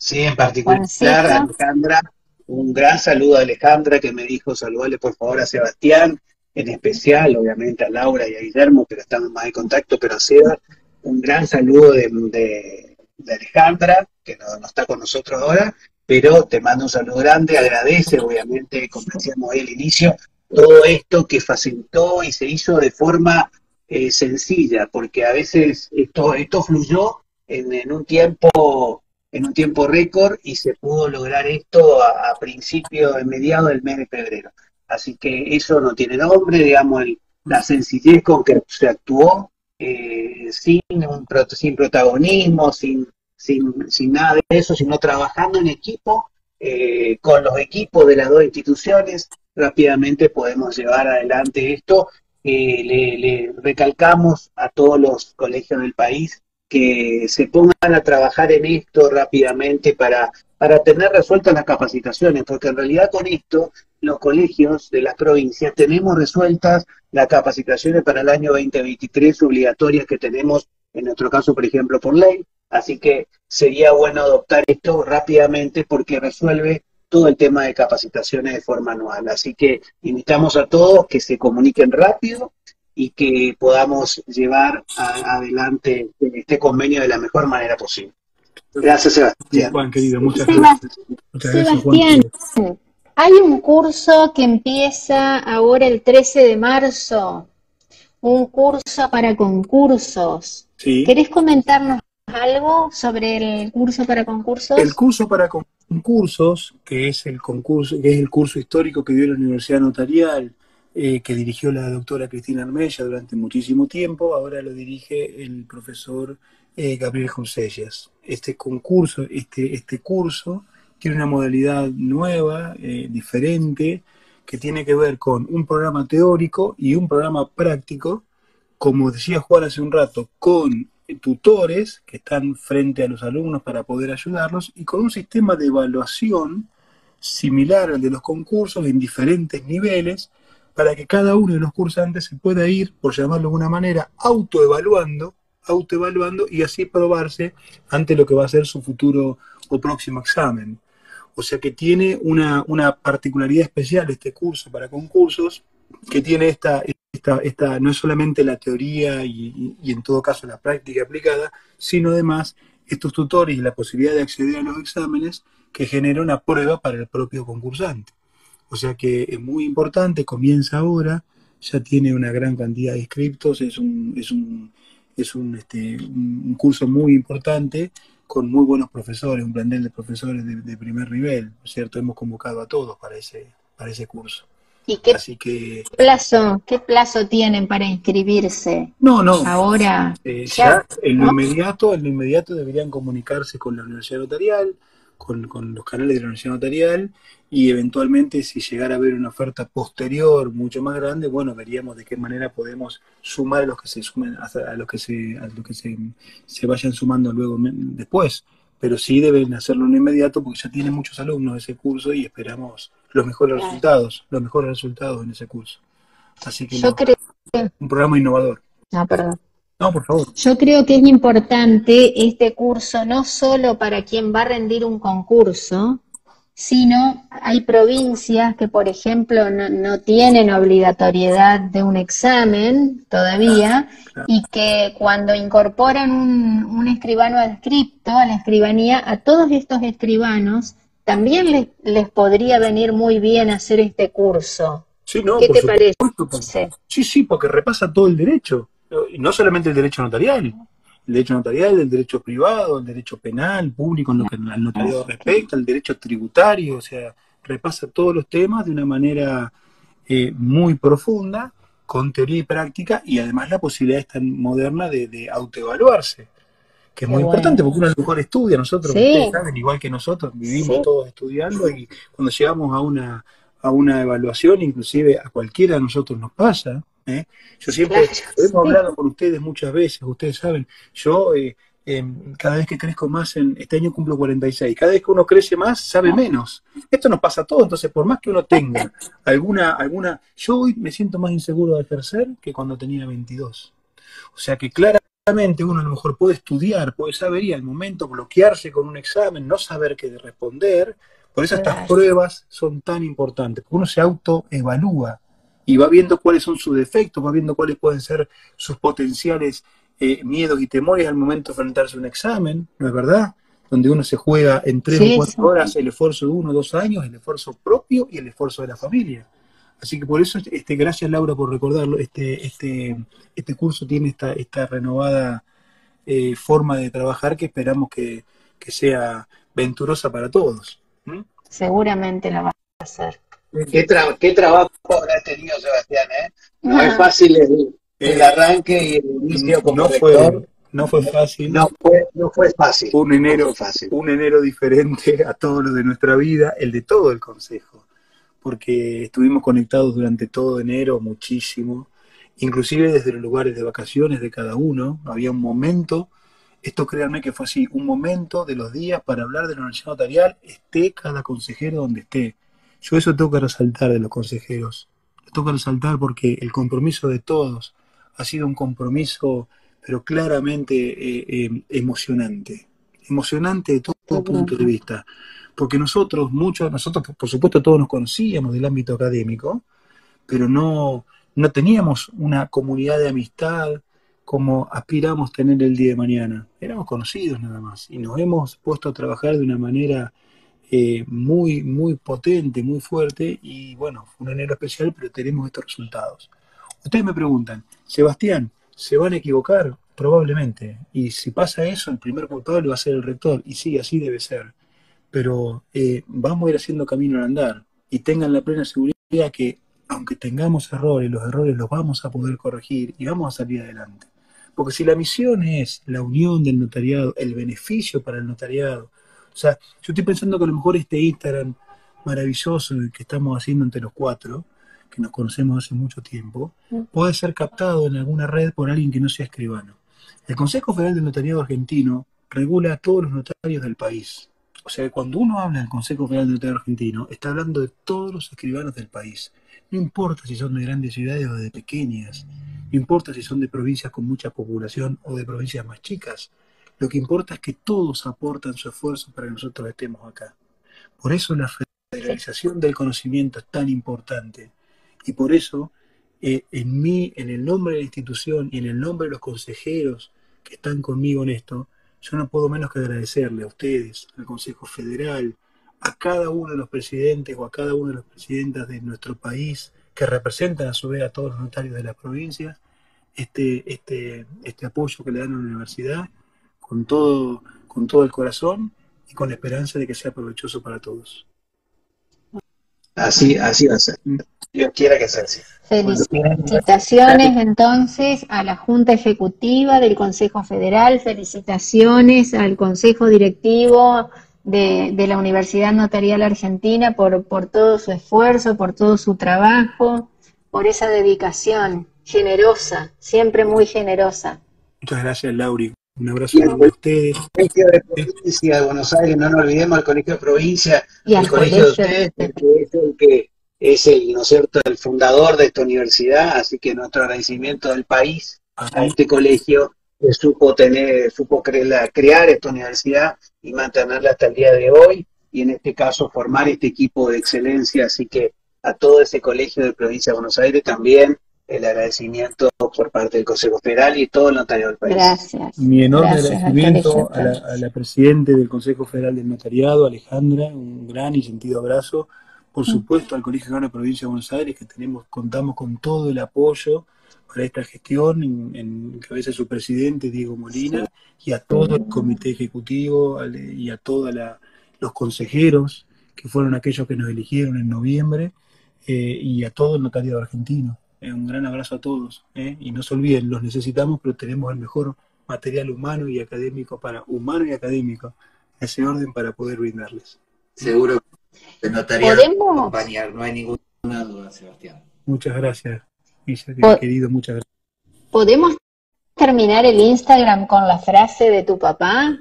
Sí, en particular Juancito. Alejandra, un gran saludo a Alejandra que me dijo saludarle por favor a Sebastián, en especial obviamente a Laura y a Guillermo, pero estamos más en contacto, pero a Seba, un gran saludo de, de, de Alejandra, que no, no está con nosotros ahora, pero te mando un saludo grande, agradece obviamente, como decíamos hoy al inicio, todo esto que facilitó y se hizo de forma eh, sencilla, porque a veces esto, esto fluyó en, en un tiempo en un tiempo récord y se pudo lograr esto a, a principio, en mediados del mes de febrero. Así que eso no tiene nombre, digamos, el, la sencillez con que se actuó, eh, sin, un, sin protagonismo, sin, sin, sin nada de eso, sino trabajando en equipo, eh, con los equipos de las dos instituciones, rápidamente podemos llevar adelante esto. Eh, le, le recalcamos a todos los colegios del país que se pongan a trabajar en esto rápidamente para, para tener resueltas las capacitaciones, porque en realidad con esto los colegios de las provincias tenemos resueltas las capacitaciones para el año veinte veintitrés obligatorias que tenemos, en nuestro caso, por ejemplo, por ley, así que sería bueno adoptar esto rápidamente porque resuelve todo el tema de capacitaciones de forma anual. Así que invitamos a todos que se comuniquen rápido y que podamos llevar a, adelante este convenio de la mejor manera posible. Gracias, Sebastián. Juan, querido, muchas Seba- gracias. Muchas gracias, Juan. Sebastián, hay un curso que empieza ahora el trece de marzo, un curso para concursos. Sí. ¿Querés comentarnos algo sobre el curso para concursos? El curso para concursos, que es el concurso, que es el curso histórico que dio la Universidad Notarial, eh, que dirigió la doctora Cristina Armella durante muchísimo tiempo, ahora lo dirige el profesor eh, Gabriel Jonsellas. Este concurso, este, este curso tiene una modalidad nueva, eh, diferente, que tiene que ver con un programa teórico y un programa práctico, como decía Juan hace un rato, con tutores que están frente a los alumnos para poder ayudarlos y con un sistema de evaluación similar al de los concursos en diferentes niveles para que cada uno de los cursantes se pueda ir, por llamarlo de una manera, autoevaluando, autoevaluando y así probarse ante lo que va a ser su futuro o próximo examen. O sea que tiene una, una particularidad especial este curso para concursos, que tiene esta, esta, esta no es solamente la teoría y, y en todo caso la práctica aplicada, sino además estos tutores y la posibilidad de acceder a los exámenes que genera una prueba para el propio concursante. O sea que es muy importante, comienza ahora, ya tiene una gran cantidad de inscriptos, es un, es un, es un, este, un curso muy importante, con muy buenos profesores, un plantel de profesores de, de primer nivel, ¿no es cierto? Hemos convocado a todos para ese, para ese curso. ¿Y qué Así que plazo, qué plazo tienen para inscribirse? no, no, Ahora, eh, ya, ya en lo ¿no? inmediato, en lo inmediato deberían comunicarse con la Universidad Notarial, con, con los canales de la Universidad Notarial, y eventualmente si llegara a haber una oferta posterior mucho más grande, bueno, veríamos de qué manera podemos sumar a los que se sumen, a los que se, a los que se, se vayan sumando luego después. Pero sí deben hacerlo en inmediato porque ya tiene muchos alumnos ese curso y esperamos los mejores Claro. resultados, los mejores resultados en ese curso. Así que Yo no, creo, un programa innovador. no, perdón. No, por favor. Yo creo que es importante este curso no solo para quien va a rendir un concurso, sino hay provincias que, por ejemplo, no, no tienen obligatoriedad de un examen todavía Claro. y que cuando incorporan un, un escribano adscripto a la escribanía, a todos estos escribanos también les, les podría venir muy bien hacer este curso. Sí, no, ¿Qué por te parece? supuesto, porque- sí, sí, porque repasa todo el derecho. Y no solamente el derecho notarial, el derecho notarial, el derecho privado, el derecho penal, público en lo que al notariado respecta, el derecho tributario, o sea, repasa todos los temas de una manera eh, muy profunda, con teoría y práctica, y además la posibilidad tan moderna de, de autoevaluarse, que es Qué muy bueno. importante porque uno a lo mejor estudia, nosotros, Sí. ustedes saben, igual que nosotros, vivimos Sí. todos estudiando y cuando llegamos a una, a una evaluación, inclusive a cualquiera de nosotros nos pasa, ¿eh? Yo siempre, Claro, hemos sí. hablado con ustedes muchas veces, ustedes saben, yo eh, eh, cada vez que crezco más, en este año cumplo cuarenta y seis, cada vez que uno crece más, sabe menos. Esto nos pasa a todos, entonces por más que uno tenga alguna, alguna, yo hoy me siento más inseguro de ejercer que cuando tenía veintidós. O sea que claramente Claramente uno a lo mejor puede estudiar, puede saber y al momento bloquearse con un examen, no saber qué responder. Por eso estas Claro. pruebas son tan importantes, porque uno se autoevalúa y va viendo cuáles son sus defectos, va viendo cuáles pueden ser sus potenciales eh, miedos y temores al momento de enfrentarse a un examen, ¿no es verdad? Donde uno se juega en tres o Sí, sí. cuatro horas el esfuerzo de uno o dos años, el esfuerzo propio y el esfuerzo de la familia. Así que por eso, este, gracias Laura por recordarlo, este, este, este curso tiene esta, esta renovada eh, forma de trabajar que esperamos que, que sea venturosa para todos. ¿Mm? Seguramente la va a hacer. Qué, tra qué trabajo habrá tenido Sebastián, ¿eh? No es fácil el, el Eh, arranque y el inicio como no fue, rector. no fue fácil, No fue, no fue fácil, un no enero, fue fácil. un enero diferente a todo lo de nuestra vida, el de todo el consejo, porque estuvimos conectados durante todo enero muchísimo, inclusive desde los lugares de vacaciones de cada uno, había un momento, esto créanme que fue así, un momento de los días para hablar de la universidad notarial, esté cada consejero donde esté. Yo eso tengo que resaltar de los consejeros, lo tengo que resaltar porque el compromiso de todos ha sido un compromiso, pero claramente eh, eh, emocionante, emocionante de todo, todo punto de vista, porque nosotros, muchos, nosotros por supuesto todos nos conocíamos del ámbito académico, pero no, no teníamos una comunidad de amistad como aspiramos tener el día de mañana. Éramos conocidos nada más y nos hemos puesto a trabajar de una manera eh, muy, muy potente, muy fuerte y bueno, fue un enero especial, pero tenemos estos resultados. Ustedes me preguntan, Sebastián, ¿se van a equivocar? Probablemente. Y si pasa eso, el primer culpable va a ser el rector. Y sí, así debe ser. Pero eh, vamos a ir haciendo camino al andar. Y tengan la plena seguridad que, aunque tengamos errores, los errores los vamos a poder corregir y vamos a salir adelante. Porque si la misión es la unión del notariado, el beneficio para el notariado, o sea, yo estoy pensando que a lo mejor este Instagram maravilloso que estamos haciendo entre los cuatro, que nos conocemos hace mucho tiempo, puede ser captado en alguna red por alguien que no sea escribano. El Consejo Federal del Notariado Argentino regula a todos los notarios del país. O sea, cuando uno habla del Consejo Federal del Notariado Argentino, está hablando de todos los escribanos del país. No importa si son de grandes ciudades o de pequeñas, no importa si son de provincias con mucha población o de provincias más chicas. Lo que importa es que todos aportan su esfuerzo para que nosotros estemos acá. Por eso la federalización del conocimiento es tan importante. Y por eso, eh, en mí, en el nombre de la institución y en el nombre de los consejeros que están conmigo en esto, yo no puedo menos que agradecerle a ustedes, al Consejo Federal, a cada uno de los presidentes o a cada uno de los presidentas de nuestro país, que representan a su vez a todos los notarios de las provincias, este, este, este apoyo que le dan a la universidad, con todo, con todo el corazón y con la esperanza de que sea provechoso para todos. Así, así va a ser. Dios quiera que sea así. Felicitaciones entonces a la Junta Ejecutiva del Consejo Federal, felicitaciones al Consejo Directivo de, de la Universidad Notarial Argentina por, por todo su esfuerzo, por todo su trabajo, por esa dedicación generosa, siempre muy generosa. Muchas gracias, Lauri. Un abrazo grande a ustedes. El Colegio de Provincia de Buenos Aires, no nos olvidemos al Colegio de Provincia, Y al el colegio, colegio de ustedes, que es el que es el, ¿no es cierto?, el fundador de esta universidad, así que nuestro agradecimiento del país a este colegio que supo tener, supo cre crear esta universidad y mantenerla hasta el día de hoy, y en este caso formar este equipo de excelencia, así que a todo ese colegio de Provincia de Buenos Aires también el agradecimiento por parte del Consejo Federal y todo el notariado del país. Gracias. Mi enorme Gracias agradecimiento a la, a la Presidenta del Consejo Federal del Notariado, Alejandra, un gran y sentido abrazo. Por supuesto al Colegio Federal de Provincia de Buenos Aires, que tenemos, contamos con todo el apoyo para esta gestión, en, en cabeza de su presidente, Diego Molina, sí. Y a todo el comité ejecutivo y a todos los consejeros, que fueron aquellos que nos eligieron en noviembre, eh, y a todo el notariado argentino. Eh, un gran abrazo a todos, eh, y no se olviden, los necesitamos, pero tenemos el mejor material humano y académico para humano y académico, ese orden para poder brindarles. Seguro que el notariado ¿Podemos? acompañar, no hay ninguna duda, Sebastián. Muchas gracias, Guilla, Po querido, muchas gracias. ¿Podemos terminar el Instagram con la frase de tu papá?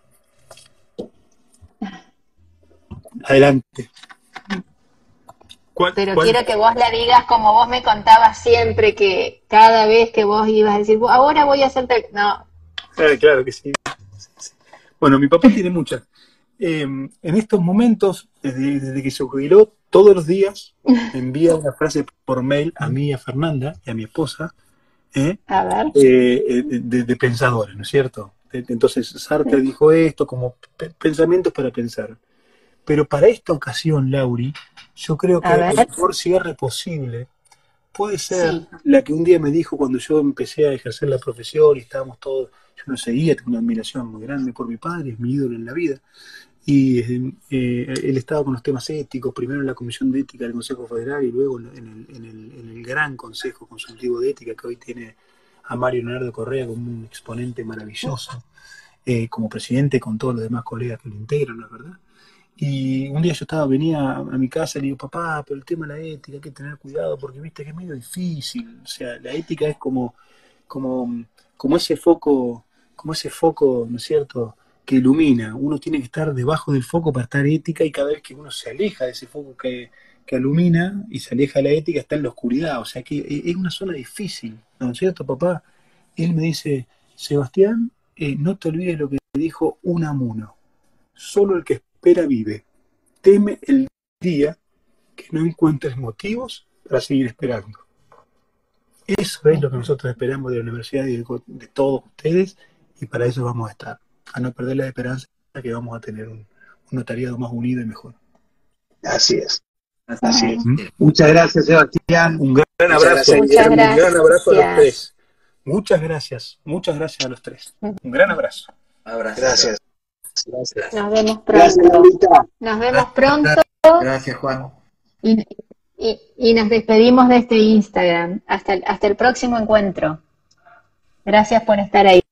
Adelante. ¿Cuál, pero cuál? quiero que vos la digas como vos me contabas siempre, que cada vez que vos ibas a decir, ahora voy a hacer tal... No. Ah, claro que sí. Sí, sí. Bueno, mi papá tiene muchas. Eh, en estos momentos, desde, desde que se jubiló, todos los días me envía una frase por mail a mí, a Fernanda y a mi esposa, ¿eh? A ver. Eh, de, de pensadores, ¿no es cierto? Entonces Sartre Sí. dijo esto como pe- pensamientos para pensar. Pero para esta ocasión, Lauri, yo creo A que el ver. mejor cierre posible puede ser Sí. la que un día me dijo cuando yo empecé a ejercer la profesión y estábamos todos, yo lo seguía, tengo una admiración muy grande por mi padre, es mi ídolo en la vida, y eh, eh, él estaba con los temas éticos, primero en la Comisión de Ética del Consejo Federal y luego en el, en el, en el gran Consejo Consultivo de Ética que hoy tiene a Mario Leonardo Correa como un exponente maravilloso, eh, como presidente con todos los demás colegas que lo integran, ¿no es verdad? Y un día yo estaba, venía a, a mi casa y le digo, papá, pero el tema de la ética hay que tener cuidado porque viste que es medio difícil. O sea, la ética es como, como, como ese foco, como ese foco, ¿no es cierto?, que ilumina. Uno tiene que estar debajo del foco para estar ética y cada vez que uno se aleja de ese foco que, que ilumina y se aleja de la ética está en la oscuridad. O sea que es una zona difícil, ¿no es cierto, papá? Y él me dice, Sebastián, eh, no te olvides lo que dijo Unamuno. Solo el que espera vive. Teme el día que no encuentres motivos para seguir esperando. Eso es lo que nosotros esperamos de la universidad y de, de todos ustedes, y para eso vamos a estar. A no perder la esperanza de que vamos a tener un, un notariado más unido y mejor. Así es. Así Así es. es. Muchas gracias, Sebastián. Un gran Muchas abrazo, gracias, Muchas Guillermo. un gran abrazo a los gracias. tres. Muchas gracias, muchas gracias a los tres. Un gran abrazo. Abrazo. Gracias. Gracias. Nos vemos Gracias, pronto. Laurita. Nos vemos pronto Gracias, Juan. y, y, y nos despedimos de este Instagram. Hasta, hasta el próximo encuentro. Gracias por estar ahí.